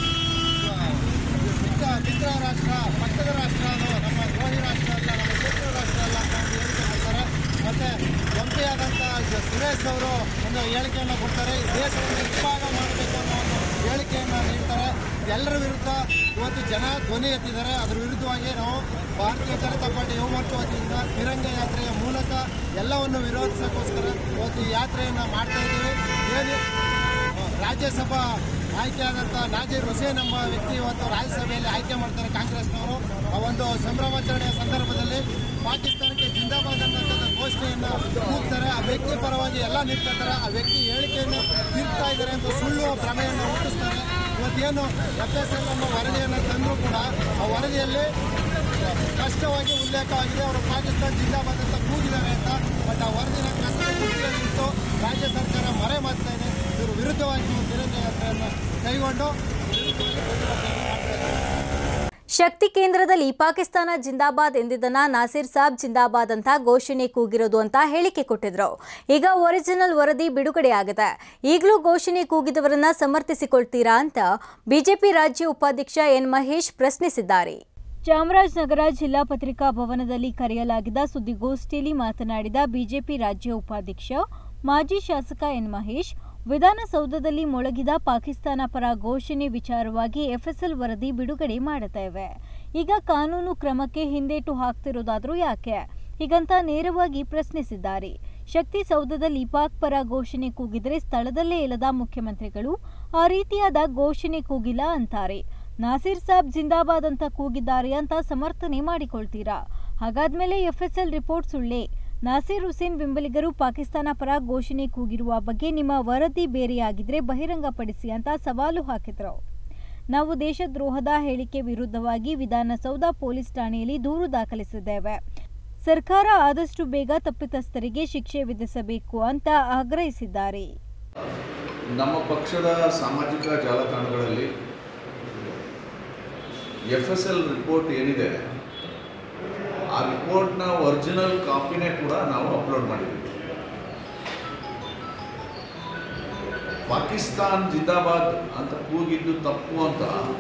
ಮಿತ್ರ ರಾಷ್ಟ್ರ, ಪಕ್ಕದ ರಾಷ್ಟ್ರ, ನಮ್ಮ ದ್ರೋಹಿ ರಾಷ್ಟ್ರ ಅಲ್ಲ, ನಮ್ಮ ಶತ್ರು ರಾಷ್ಟ್ರ ಅಲ್ಲ ಅಂತ ಒಂದು ಹೇಳಿಕೆ ಕೊಡ್ತಾರೆ. ಮತ್ತು ಎಂ ಪಿ ಆದಂಥ ಸುರೇಶ್ ಅವರು ಒಂದು ಹೇಳಿಕೆಯನ್ನು ಕೊಡ್ತಾರೆ, ದೇಶವನ್ನು ವಿಭಾಗ ಮಾಡಬೇಕು ಅನ್ನೋ ಒಂದು ಹೇಳಿಕೆಯನ್ನು ನೀಡ್ತಾರೆ. ಎಲ್ಲರ ವಿರುದ್ಧ ಇವತ್ತು ಜನ ಧ್ವನಿ ಎತ್ತಿದ್ದಾರೆ. ಅದರ ವಿರುದ್ಧವಾಗಿ ನಾವು ಭಾರತೀಯ ಜನತಾ ಪಾರ್ಟಿ ಯುವ ಮೋರ್ಚಾ ವತಿಯಿಂದ ತಿರಂಗ ಯಾತ್ರೆಯ ಮೂಲಕ ಎಲ್ಲವನ್ನು ವಿರೋಧಿಸೋಕ್ಕೋಸ್ಕರ ಇವತ್ತು ಈ ಯಾತ್ರೆಯನ್ನು ಮಾಡ್ತಾ ಇದ್ದೀವಿ. ಏನು ರಾಜ್ಯಸಭಾ ಆಯ್ಕೆಯಾದಂಥ ನಾಜೀರ್ ಹುಸೇನ್ ಎಂಬ ವ್ಯಕ್ತಿ ಇವತ್ತು ರಾಜ್ಯಸಭೆಯಲ್ಲಿ ಆಯ್ಕೆ ಮಾಡ್ತಾರೆ ಕಾಂಗ್ರೆಸ್ನವರು. ಆ ಒಂದು ಸಂಭ್ರಮಾಚರಣೆಯ ಸಂದರ್ಭದಲ್ಲಿ ಪಾಕಿಸ್ತಾನಕ್ಕೆ ಜಿಂದಾಬಾದ್ ಅನ್ನೋಂಥ ಘೋಷಣೆಯನ್ನು ಕೂಗ್ತಾರೆ. ಆ ವ್ಯಕ್ತಿ ಪರವಾಗಿ ಎಲ್ಲ ನಿಂತ್ಕೊಳ್ತಾರೆ. ಆ ವ್ಯಕ್ತಿ ಹೇಳಿಕೆಯನ್ನು ತಿರುಗ್ತಾ ಇದ್ದಾರೆ ಅಂತ ಸುಳ್ಳು ಭ್ರಮೆಯನ್ನು ಹುಟ್ಟಿಸ್ತಾರೆ. ಇವತ್ತೇನು ಎಫ್ ಎಸ್ ಎಲ್ ಅನ್ನೋ ವರದಿಯನ್ನು ತಂದರೂ ಕೂಡ ಆ ವರದಿಯಲ್ಲಿ ಸ್ಪಷ್ಟವಾಗಿ ಉಲ್ಲೇಖವಾಗಿದೆ, ಅವರು ಪಾಕಿಸ್ತಾನ ಜಿಂದಾಬಾದ್ ಅಂತ ಕೂಗಿದ್ದಾರೆ ಅಂತ. ಬಟ್ ಆ ವರದಿನ ಕಷ್ಟ ಕುರ್ಚಿಯಲ್ಲಿ ಇಟ್ಟು ರಾಜ್ಯ ಸರ್ಕಾರ ಮರೆ ಮಾಡ್ತಾ ಇದೆ. ಇವರು ವಿರುದ್ಧವಾಗಿ ನಾವು ತಿರಂಗ ಯಾತ್ರೆಯನ್ನು ಕೈಗೊಂಡು ಶಕ್ತಿ ಕೇಂದ್ರದಲ್ಲಿ ಪಾಕಿಸ್ತಾನ ಜಿಂದಾಬಾದ್ ಎಂದಿದ್ದನ್ನ ನಾಸಿರ್ ಸಾಬ್ ಜಿಂದಾಬಾದ್ ಅಂತ ಘೋಷಣೆ ಕೂಗಿರೋದು ಅಂತ ಹೇಳಿಕೆ ಕೊಟ್ಟಿದ್ರು. ಈಗ ಒರಿಜಿನಲ್ ವರದಿ ಬಿಡುಗಡೆಯಾಗಿದೆ. ಈಗಲೂ ಘೋಷಣೆ ಕೂಗಿದವರನ್ನ ಸಮರ್ಥಿಸಿಕೊಳ್ತೀರಾ ಅಂತ ಬಿಜೆಪಿ ರಾಜ್ಯ ಉಪಾಧ್ಯಕ್ಷ ಎನ್ ಮಹೇಶ್ ಪ್ರಶ್ನಿಸಿದ್ದಾರೆ. ಚಾಮರಾಜನಗರ ಜಿಲ್ಲಾ ಪತ್ರಿಕಾ ಭವನದಲ್ಲಿ ಕರೆಯಲಾಗಿದ್ದ ಸುದ್ದಿಗೋಷ್ಠಿಯಲ್ಲಿ ಮಾತನಾಡಿದ ಬಿಜೆಪಿ ರಾಜ್ಯ ಉಪಾಧ್ಯಕ್ಷ ಮಾಜಿ ಶಾಸಕ ಎನ್ ಮಹೇಶ್, ವಿಧಾನಸೌಧದಲ್ಲಿ ಮೊಳಗಿದ ಪಾಕಿಸ್ತಾನ ಪರ ಘೋಷಣೆ ವಿಚಾರವಾಗಿ ಎಫ್ಎಸ್ಎಲ್ ವರದಿ ಬಿಡುಗಡೆ ಮಾಡುತ್ತೇವೆ. ಈಗ ಕಾನೂನು ಕ್ರಮಕ್ಕೆ ಹಿಂದೇಟು ಹಾಕ್ತಿರೋದಾದ್ರೂ ಯಾಕೆ ಹೀಗಂತ ನೇರವಾಗಿ ಪ್ರಶ್ನಿಸಿದ್ದಾರೆ. ಶಕ್ತಿ ಸೌಧದಲ್ಲಿ ಪಾಕ್ ಪರ ಘೋಷಣೆ ಕೂಗಿದ್ರೆ ಸ್ಥಳದಲ್ಲೇ ಇಲ್ಲದ ಮುಖ್ಯಮಂತ್ರಿಗಳು ಆ ರೀತಿಯಾದ ಘೋಷಣೆ ಕೂಗಿಲ್ಲ ಅಂತಾರೆ. ನಾಸಿರ್ ಸಾಬ್ ಜಿಂದಾಬಾದ್ ಅಂತ ಕೂಗಿದ್ದಾರೆ ಅಂತ ಸಮರ್ಥನೆ ಮಾಡಿಕೊಳ್ತೀರಾ? ಹಾಗಾದ್ಮೇಲೆ ಎಫ್ಎಸ್ಎಲ್ ರಿಪೋರ್ಟ್ ಸುಳ್ಳೇ? ನಾಸಿರ್ ಹುಸೇನ್ ಬೆಂಬಲಿಗರು ಪಾಕಿಸ್ತಾನ ಪರ ಘೋಷಣೆ ಕೂಗಿರುವ ಬಗ್ಗೆ ನಿಮ್ಮ ವರದಿ ಬೇರೆಯಾಗಿದ್ರೆ ಬಹಿರಂಗಪಡಿಸಿ ಅಂತ ಸವಾಲು ಹಾಕಿದ್ರು. ನಾವು ದೇಶದ್ರೋಹದ ಹೇಳಿಕೆ ವಿರುದ್ಧವಾಗಿ ವಿಧಾನಸೌಧ ಪೊಲೀಸ್ ಠಾಣೆಯಲ್ಲಿ ದೂರು ದಾಖಲಿಸಿದ್ದೇವೆ. ಸರ್ಕಾರ ಆದಷ್ಟು ಬೇಗ ತಪ್ಪಿತಸ್ಥರಿಗೆ ಶಿಕ್ಷೆ ವಿಧಿಸಬೇಕು ಅಂತ ಆಗ್ರಹಿಸಿದ್ದಾರೆ. ನಮ್ಮ ಪಕ್ಷದ ಸಾಮಾಜಿಕ ಜಾಲತಾಣಗಳಲ್ಲಿ ಎಫ್ಎಸ್ಎಲ್ ರಿಪೋರ್ಟ್ ಏನಿದೆ ಆ ರಿಪೋರ್ಟ್ನ ಒರಿಜಿನಲ್ ಕಾಪಿನೇ ಕೂಡ ನಾವು ಅಪ್ಲೋಡ್ ಮಾಡಿದ್ದೀವಿ. ಪಾಕಿಸ್ತಾನ್ ಜಿಂದಾಬಾದ್ ಅಂತ ಕೂಗಿದ್ದು ತಪ್ಪು ಅಂತ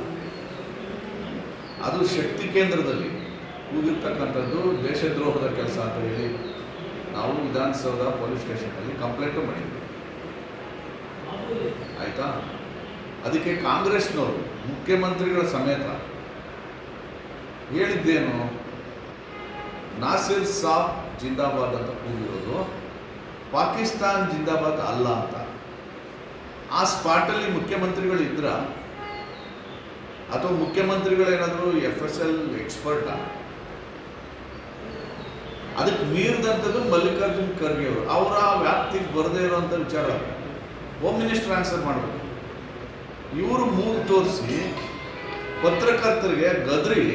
ಅದು ಶಕ್ತಿ ಕೇಂದ್ರದಲ್ಲಿ ಕೂಗಿರ್ತಕ್ಕಂಥದ್ದು ದೇಶದ್ರೋಹದ ಕೆಲಸ ಅಂತ ಹೇಳಿ ನಾವು ವಿಧಾನಸೌಧ ಪೊಲೀಸ್ ಸ್ಟೇಷನ್ನಲ್ಲಿ ಕಂಪ್ಲೇಂಟು ಮಾಡಿದ್ವಿ. ಆಯಿತಾ? ಅದಕ್ಕೆ ಕಾಂಗ್ರೆಸ್ನವರು ಮುಖ್ಯಮಂತ್ರಿಗಳ ಸಮೇತ ಹೇಳಿದ್ದೇನು, ನಾಸಿರ್ ಸಾಬ್ ಜಿಂದಾಬಾದ್ ಅಂತ ಕೂಗಿರೋದು ಪಾಕಿಸ್ತಾನ್ ಜಿಂದಾಬಾದ್ ಅಲ್ಲ ಅಂತ. ಆ ಸ್ಪಾಟಲ್ಲಿ ಮುಖ್ಯಮಂತ್ರಿಗಳು ಇದ್ರ ಅಥವಾ ಮುಖ್ಯಮಂತ್ರಿಗಳೇನಾದರೂ ಎಫ್ ಎಸ್ ಎಲ್ ಎಕ್ಸ್ಪರ್ಟ? ಅದಕ್ಕೆ ಮೀರಿದಂಥದ್ದು ಮಲ್ಲಿಕಾರ್ಜುನ್ ಖರ್ಗೆ ಅವರು. ಅವರ ವ್ಯಾಪ್ತಿಗೆ ಬರದೇ ಇರುವಂಥ ವಿಚಾರ ಹೋಮ್ ಮಿನಿಸ್ಟರ್ ಆನ್ಸರ್ ಮಾಡಬೇಕು. ಇವರು ಮೂಗು ತೋರಿಸಿ ಪತ್ರಕರ್ತರಿಗೆ ಗದರಿ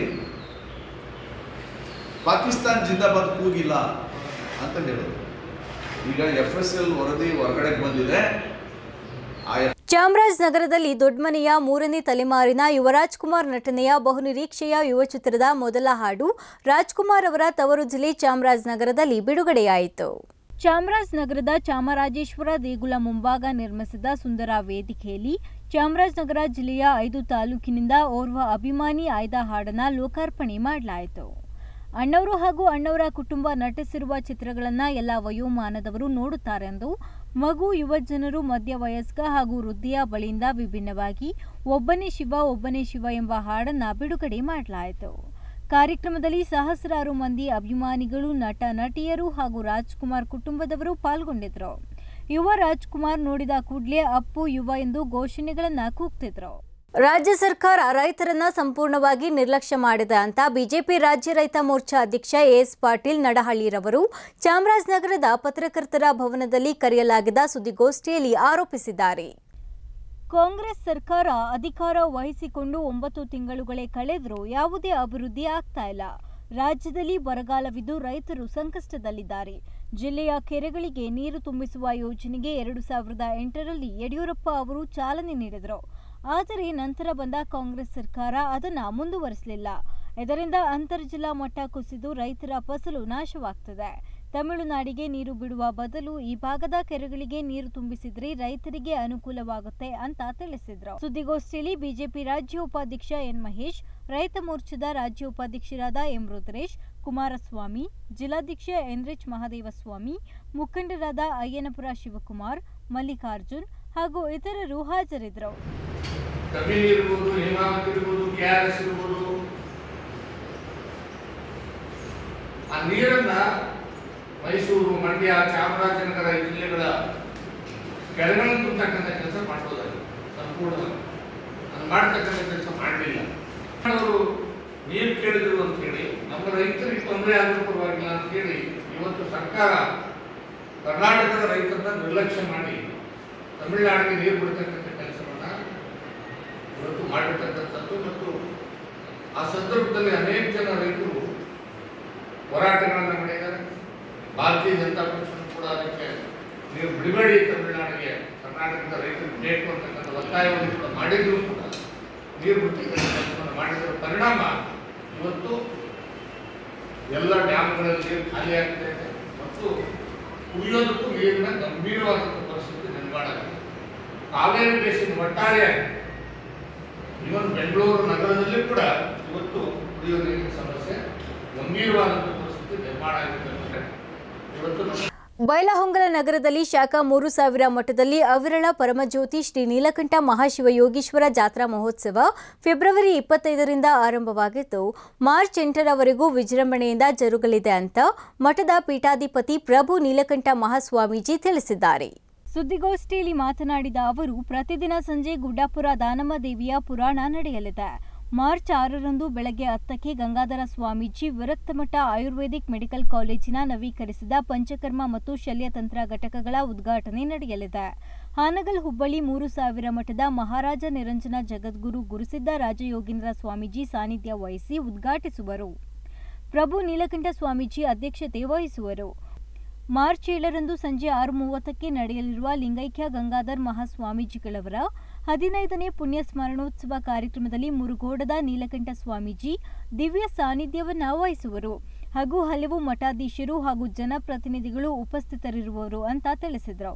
ಪಾಕಿಸ್ತಾನ್ ಜಿಂದಾಬಾದ್ ಕೂಗಿಲ್ಲ ಅಂತ ಹೇಳೋದು. ಈಗ ಎಫ್ ಎಸ್ ಎಲ್ ವರದಿ ಹೊರಗಡೆ ಬಂದಿದೆ. ಚಾಮರಾಜನಗರದಲ್ಲಿ ದೊಡ್ಡಮನೆಯ ಮೂರನೇ ತಲೆಮಾರಿನ ಯುವರಾಜ್ಕುಮಾರ್ ನಟನೆಯ ಬಹುನಿರೀಕ್ಷೆಯ ಯುವ ಚಿತ್ರದ ಮೊದಲ ಹಾಡು ರಾಜ್ಕುಮಾರ್ ಅವರ ತವರು ಜಿಲ್ಲೆ ಚಾಮರಾಜನಗರದಲ್ಲಿ ಬಿಡುಗಡೆಯಾಯಿತು. ಚಾಮರಾಜನಗರದ ಚಾಮರಾಜೇಶ್ವರ ದೇಗುಲ ಮುಂಭಾಗ ನಿರ್ಮಿಸಿದ ಸುಂದರ ವೇದಿಕೆಯಲ್ಲಿ ಚಾಮರಾಜನಗರ ಜಿಲ್ಲೆಯ ಐದು ತಾಲೂಕಿನಿಂದ ಓರ್ವ ಅಭಿಮಾನಿ ಆಯ್ದ ಹಾಡನ್ನು ಲೋಕಾರ್ಪಣೆ ಮಾಡಲಾಯಿತು. ಅಣ್ಣವರು ಹಾಗೂ ಅಣ್ಣವರ ಕುಟುಂಬ ನಟಿಸಿರುವ ಚಿತ್ರಗಳನ್ನು ಎಲ್ಲ ವಯೋಮಾನದವರು ನೋಡುತ್ತಾರೆಂದು, ಮಗು, ಯುವ ಜನರು, ಮಧ್ಯವಯಸ್ಕ ಹಾಗೂ ವೃದ್ಧಿಯ ಬಳಿಯಿಂದ ವಿಭಿನ್ನವಾಗಿ ಒಬ್ಬನೇ ಶಿವ ಒಬ್ಬನೇ ಶಿವ ಎಂಬ ಹಾಡನ್ನು ಬಿಡುಗಡೆ ಮಾಡಲಾಯಿತು. ಕಾರ್ಯಕ್ರಮದಲ್ಲಿ ಸಹಸ್ರಾರು ಮಂದಿ ಅಭಿಮಾನಿಗಳು, ನಟ ನಟಿಯರು ಹಾಗೂ ರಾಜ್ಕುಮಾರ್ ಕುಟುಂಬದವರು ಪಾಲ್ಗೊಂಡಿದ್ರು. ಯುವ ರಾಜ್ಕುಮಾರ್ ನೋಡಿದ ಕೂಡಲೇ ಅಪ್ಪು ಯುವ ಎಂದು ಘೋಷಣೆಗಳನ್ನು ಕೂಗ್ತಿದ್ರು. ರಾಜ್ಯ ಸರ್ಕಾರ ರೈತರನ್ನ ಸಂಪೂರ್ಣವಾಗಿ ನಿರ್ಲಕ್ಷ್ಯ ಮಾಡಿದೆ ಅಂತ ಬಿಜೆಪಿ ರಾಜ್ಯ ರೈತ ಮೋರ್ಚಾ ಅಧ್ಯಕ್ಷ ಎಎಸ್ ಪಾಟೀಲ್ ನಡಹಳ್ಳಿರವರು ಚಾಮರಾಜನಗರದ ಪತ್ರಕರ್ತರ ಭವನದಲ್ಲಿ ಕರೆಯಲಾಗಿದ್ದ ಸುದ್ದಿಗೋಷ್ಠಿಯಲ್ಲಿ ಆರೋಪಿಸಿದ್ದಾರೆ. ಕಾಂಗ್ರೆಸ್ ಸರ್ಕಾರ ಅಧಿಕಾರ ವಹಿಸಿಕೊಂಡು ಒಂಬತ್ತು ತಿಂಗಳುಗಳೇ ಕಳೆದರೂ ಯಾವುದೇ ಅಭಿವೃದ್ಧಿ ಆಗ್ತಾ ಇಲ್ಲ. ರಾಜ್ಯದಲ್ಲಿ ಬರಗಾಲವಿದ್ದು ರೈತರು ಸಂಕಷ್ಟದಲ್ಲಿದ್ದಾರೆ. ಜಿಲ್ಲೆಯ ಕೆರೆಗಳಿಗೆ ನೀರು ತುಂಬಿಸುವ ಯೋಜನೆಗೆ ಎರಡು ಸಾವಿರದ ಎಂಟರಲ್ಲಿ ಯಡಿಯೂರಪ್ಪ ಅವರು ಚಾಲನೆ ನೀಡಿದರು. ಆದರೆ ನಂತರ ಬಂದ ಕಾಂಗ್ರೆಸ್ ಸರ್ಕಾರ ಅದನ್ನು ಮುಂದುವರಿಸಲಿಲ್ಲ. ಇದರಿಂದ ಅಂತರ್ಜಿಲ್ಲಾ ಮಟ್ಟ ಕುಸಿದು ರೈತರ ಫಸಲು ನಾಶವಾಗ್ತದೆ. ತಮಿಳುನಾಡಿಗೆ ನೀರು ಬಿಡುವ ಬದಲು ಈ ಭಾಗದ ಕೆರೆಗಳಿಗೆ ನೀರು ತುಂಬಿಸಿದ್ರೆ ರೈತರಿಗೆ ಅನುಕೂಲವಾಗುತ್ತೆ ಅಂತ ತಿಳಿಸಿದ್ರು. ಸುದ್ದಿಗೋಷ್ಠಿಯಲ್ಲಿ ಬಿಜೆಪಿ ರಾಜ್ಯ ಉಪಾಧ್ಯಕ್ಷ ಎನ್ ಮಹೇಶ್, ರೈತ ಮೋರ್ಚಾದ ರಾಜ್ಯ ಉಪಾಧ್ಯಕ್ಷರಾದ ಎಂ ರುದ್ರೇಶ್, ಕುಮಾರಸ್ವಾಮಿ, ಜಿಲ್ಲಾಧ್ಯಕ್ಷ ಎನ್ರಿಚ್ ಮಹದೇವಸ್ವಾಮಿ, ಮುಖಂಡರಾದ ಅಯ್ಯನಪುರ ಶಿವಕುಮಾರ್, ಮಲ್ಲಿಕಾರ್ಜುನ್ ಹಾಗೂ ಇತರರು ಹಾಜರಿದ್ದರು. ಕಬಿನಿ ಇರ್ಬೋದು, ಹೇಮಾವತಿ ಇರ್ಬೋದು, ಕೆಆರ್ಎಸ್ ಇರ್ಬೋದು, ಆ ನೀರನ್ನ ಮೈಸೂರು, ಮಂಡ್ಯ, ಚಾಮರಾಜನಗರ ಜಿಲ್ಲೆಗಳ ಕೆರೆಗಳನ್ನು ತುಂಬತಕ್ಕಂಥ ಕೆಲಸ ಮಾಡ್ಬೋದಾಗಿದೆ. ಸಂಪೂರ್ಣವಾಗಿ ಅದು ಮಾಡ್ತಕ್ಕಂಥ ಕೆಲಸ ಮಾಡಲಿಲ್ಲ. ಅವರು ನೀರು ಕೇಳಿದ್ರು ಅಂತ ಹೇಳಿ ನಮ್ಮ ರೈತರಿಗೆ ತೊಂದರೆ ಆದರೂ ಪರವಾಗಿಲ್ಲ ಅಂತ ಹೇಳಿ ಇವತ್ತು ಸರ್ಕಾರ ಕರ್ನಾಟಕದ ರೈತರನ್ನ ನಿರ್ಲಕ್ಷ್ಯ ಮಾಡಿ ತಮಿಳುನಾಡಿಗೆ ನೀರು ಬಿಡ್ತಕ್ಕಂಥ ಕೆಲಸವನ್ನ ಇವತ್ತು ಮಾಡಿರ್ತಕ್ಕಂಥದ್ದು. ಮತ್ತು ಆ ಸಂದರ್ಭದಲ್ಲಿ ಅನೇಕ ಜನ ರೈತರು ಹೋರಾಟಗಳನ್ನು ಮಾಡಿದ್ದಾರೆ. ಭಾರತೀಯ ಜನತಾ ಪಕ್ಷ ಕೂಡ ಅದಕ್ಕೆ ನೀವು ಬಿಡಬೇಡಿ ತಮಿಳುನಾಡಿಗೆ, ಕರ್ನಾಟಕದ ರೈತರು ಬೇಕು ಅಂತಕ್ಕಂಥ ಒತ್ತಾಯವನ್ನು ಕೂಡ ಮಾಡಿದ್ರು ಕೂಡ ನೀರು ಬಿಟ್ಟಿದ್ದ ಕೆಲಸವನ್ನು ಮಾಡಿದರ ಪರಿಣಾಮ ಇವತ್ತು ಎಲ್ಲ ಡ್ಯಾಮ್ಗಳಲ್ಲಿ ನೀರು ಖಾಲಿ ಆಗ್ತಾ ಇದೆ ಮತ್ತು ಕುಡಿಯೋದಕ್ಕೂ ನೀರಿನ ಗಂಭೀರವಾದಂಥ ಪರಿಸ್ಥಿತಿ ನಿರ್ಮಾಣ ಆಗಿದೆ. ಕಾವೇರಿ ಬೇಸಿನ ಒಟ್ಟಾರೆಯಾಗಿ ಇವನ್ ಬೆಂಗಳೂರು ನಗರದಲ್ಲಿ ಕೂಡ ಇವತ್ತು ಕುಡಿಯೋ ನೀರಿನ ಸಮಸ್ಯೆ ಗಂಭೀರವಾದಂಥ ಪರಿಸ್ಥಿತಿ ನಿರ್ಮಾಣ ಆಗಿದೆ. ಇವತ್ತು ಬೈಲಹೊಂಗಲ ನಗರದಲ್ಲಿ ಶಾಖಾ ಮೂರು ಸಾವಿರ ಮಠದಲ್ಲಿ ಅವಿರಳ ಪರಮಜ್ಯೋತಿ ಶ್ರೀ ನೀಲಕಂಠ ಮಹಾಶಿವಯೋಗೀಶ್ವರ ಜಾತ್ರಾ ಮಹೋತ್ಸವ ಫೆಬ್ರವರಿ ಇಪ್ಪತ್ತೈದರಿಂದ ಆರಂಭವಾಗಿದ್ದು ಮಾರ್ಚ್ ಎಂಟರವರೆಗೂ ವಿಜೃಂಭಣೆಯಿಂದ ಜರುಗಲಿದೆ ಅಂತ ಮಠದ ಪೀಠಾಧಿಪತಿ ಪ್ರಭು ನೀಲಕಂಠ ಮಹಾಸ್ವಾಮೀಜಿ ತಿಳಿಸಿದ್ದಾರೆ. ಸುದ್ದಿಗೋಷ್ಠಿಯಲ್ಲಿ ಮಾತನಾಡಿದ ಅವರು ಪ್ರತಿದಿನ ಸಂಜೆ ಗುಡ್ಡಾಪುರ ದಾನಮ್ಮ ದೇವಿಯ ಪುರಾಣ ನಡೆಯಲಿದೆ. ಮಾರ್ಚ್ ಆರರಂದು ಬೆಳಗ್ಗೆ ಹತ್ತಕ್ಕೆ ಗಂಗಾಧರ ಸ್ವಾಮೀಜಿ ವಿರಕ್ತಮಠ ಆಯುರ್ವೇದಿಕ್ ಮೆಡಿಕಲ್ ಕಾಲೇಜಿನ ನವೀಕರಿಸಿದ ಪಂಚಕರ್ಮ ಮತ್ತು ಶಲ್ಯತಂತ್ರ ಘಟಕಗಳ ಉದ್ಘಾಟನೆ ನಡೆಯಲಿದೆ. ಹಾನಗಲ್ ಹುಬ್ಬಳ್ಳಿ ಮೂರು ಸಾವಿರ ಮಠದ ಮಹಾರಾಜ ನಿರಂಜನ ಜಗದ್ಗುರು ಗುರುಸಿದ್ಧ ರಾಜಯೋಗೀಂದ್ರ ಸ್ವಾಮೀಜಿ ಸಾನ್ನಿಧ್ಯ ವಹಿಸಿ ಉದ್ಘಾಟಿಸುವರು. ಪ್ರಭು ನೀಲಕಂಠ ಸ್ವಾಮೀಜಿ ಅಧ್ಯಕ್ಷತೆ ವಹಿಸುವರು. ಮಾರ್ಚ್ ಏಳರಂದು ಸಂಜೆ ಆರು ಮೂವತ್ತಕ್ಕೆ ನಡೆಯಲಿರುವ ಲಿಂಗೈಕ್ಯ ಗಂಗಾಧರ್ ಮಹಾಸ್ವಾಮೀಜಿಗಳವರ ಹದಿನೈದನೇ ಪುಣ್ಯ ಸ್ಮರಣೋತ್ಸವ ಕಾರ್ಯಕ್ರಮದಲ್ಲಿ ಮುರುಗೋಡದ ನೀಲಕಂಠ ಸ್ವಾಮೀಜಿ ದಿವ್ಯ ಸಾನ್ನಿಧ್ಯವನ್ನು ವಹಿಸುವರು ಹಾಗೂ ಹಲವು ಮಠಾಧೀಶರು ಹಾಗೂ ಜನಪ್ರತಿನಿಧಿಗಳು ಉಪಸ್ಥಿತರಿರುವರು ಅಂತ ತಿಳಿಸಿದರು.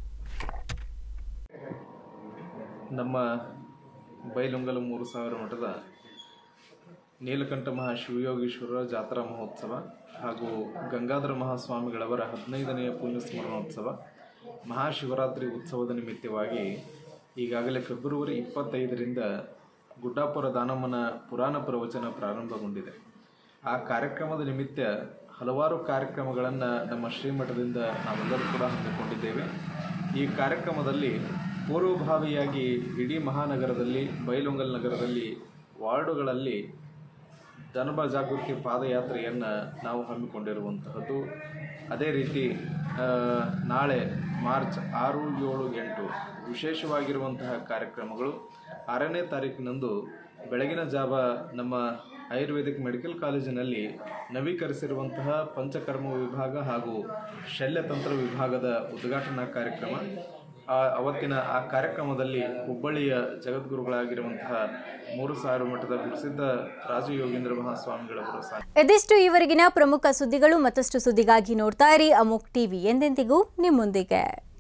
ನಮ್ಮ ಬೈಲಹೊಂಗಲ ಮೂರು ಸಾವಿರ ಮಠದ ನೀಲಕಂಠ ಮಹಾಶಿವಯೋಗೀಶ್ವರ ಜಾತ್ರಾ ಮಹೋತ್ಸವ ಹಾಗೂ ಗಂಗಾಧರ ಮಹಾಸ್ವಾಮಿಗಳವರ ಹದಿನೈದನೆಯ ಪುಣ್ಯ ಸ್ಮರಣೋತ್ಸವ ಮಹಾಶಿವರಾತ್ರಿ ಉತ್ಸವದ ನಿಮಿತ್ತವಾಗಿ ಈಗಾಗಲೇ ಫೆಬ್ರವರಿ ಇಪ್ಪತ್ತೈದರಿಂದ ಗುಡ್ಡಾಪುರ ದಾನಮ್ಮನ ಪುರಾಣ ಪ್ರವಚನ ಪ್ರಾರಂಭಗೊಂಡಿದೆ. ಆ ಕಾರ್ಯಕ್ರಮದ ನಿಮಿತ್ತ ಹಲವಾರು ಕಾರ್ಯಕ್ರಮಗಳನ್ನು ನಮ್ಮ ಶ್ರೀಮಠದಿಂದ ನಾವೆಲ್ಲರೂ ಕೂಡ ಹಮ್ಮಿಕೊಂಡಿದ್ದೇವೆ. ಈ ಕಾರ್ಯಕ್ರಮದಲ್ಲಿ ಪೂರ್ವಭಾವಿಯಾಗಿ ಇಡೀ ಮಹಾನಗರದಲ್ಲಿ ಬೈಲಹೊಂಗಲ ನಗರದಲ್ಲಿ ವಾರ್ಡುಗಳಲ್ಲಿ ಧನಬ ಜಾಗೃತಿ ಪಾದಯಾತ್ರೆಯನ್ನು ನಾವು ಹಮ್ಮಿಕೊಂಡಿರುವಂತಹದ್ದು. ಅದೇ ರೀತಿ ನಾಳೆ ಮಾರ್ಚ್ ಆರು ಏಳು ಎಂಟು ವಿಶೇಷವಾಗಿರುವಂತಹ ಕಾರ್ಯಕ್ರಮಗಳು. ಆರನೇ ತಾರೀಕಿನಂದು ಬೆಳಗಿನ ಜಾವ ನಮ್ಮ ಆಯುರ್ವೇದಿಕ್ ಮೆಡಿಕಲ್ ಕಾಲೇಜಿನಲ್ಲಿ ನವೀಕರಿಸಿರುವಂತಹ ಪಂಚಕರ್ಮ ವಿಭಾಗ ಹಾಗೂ ಶಲ್ಯತಂತ್ರ ವಿಭಾಗದ ಉದ್ಘಾಟನಾ ಕಾರ್ಯಕ್ರಮ. ಅವತ್ತಿನ ಆ ಕಾರ್ಯಕ್ರಮದಲ್ಲಿ ಹುಬ್ಬಳ್ಳಿಯ ಜಗದ್ಗುರುಗಳಾಗಿರುವಂತಹ ಮೂರು ಸಾವಿರ ಮಠದ ಪ್ರಸಿದ್ಧ ರಾಜಯೋಗೀಂದ್ರ ಮಹಾಸ್ವಾಮಿಗಳವರು. ಇದಿಷ್ಟು ಈವರೆಗಿನ ಪ್ರಮುಖ ಸುದ್ದಿಗಳು. ಮತ್ತಷ್ಟು ಸುದ್ದಿಗಾಗಿ ನೋಡ್ತಾ ಇರಿ ಅಮೋಕ್ ಟಿವಿ, ಎಂದೆಂದಿಗೂ ನಿಮ್ಮೊಂದಿಗೆ.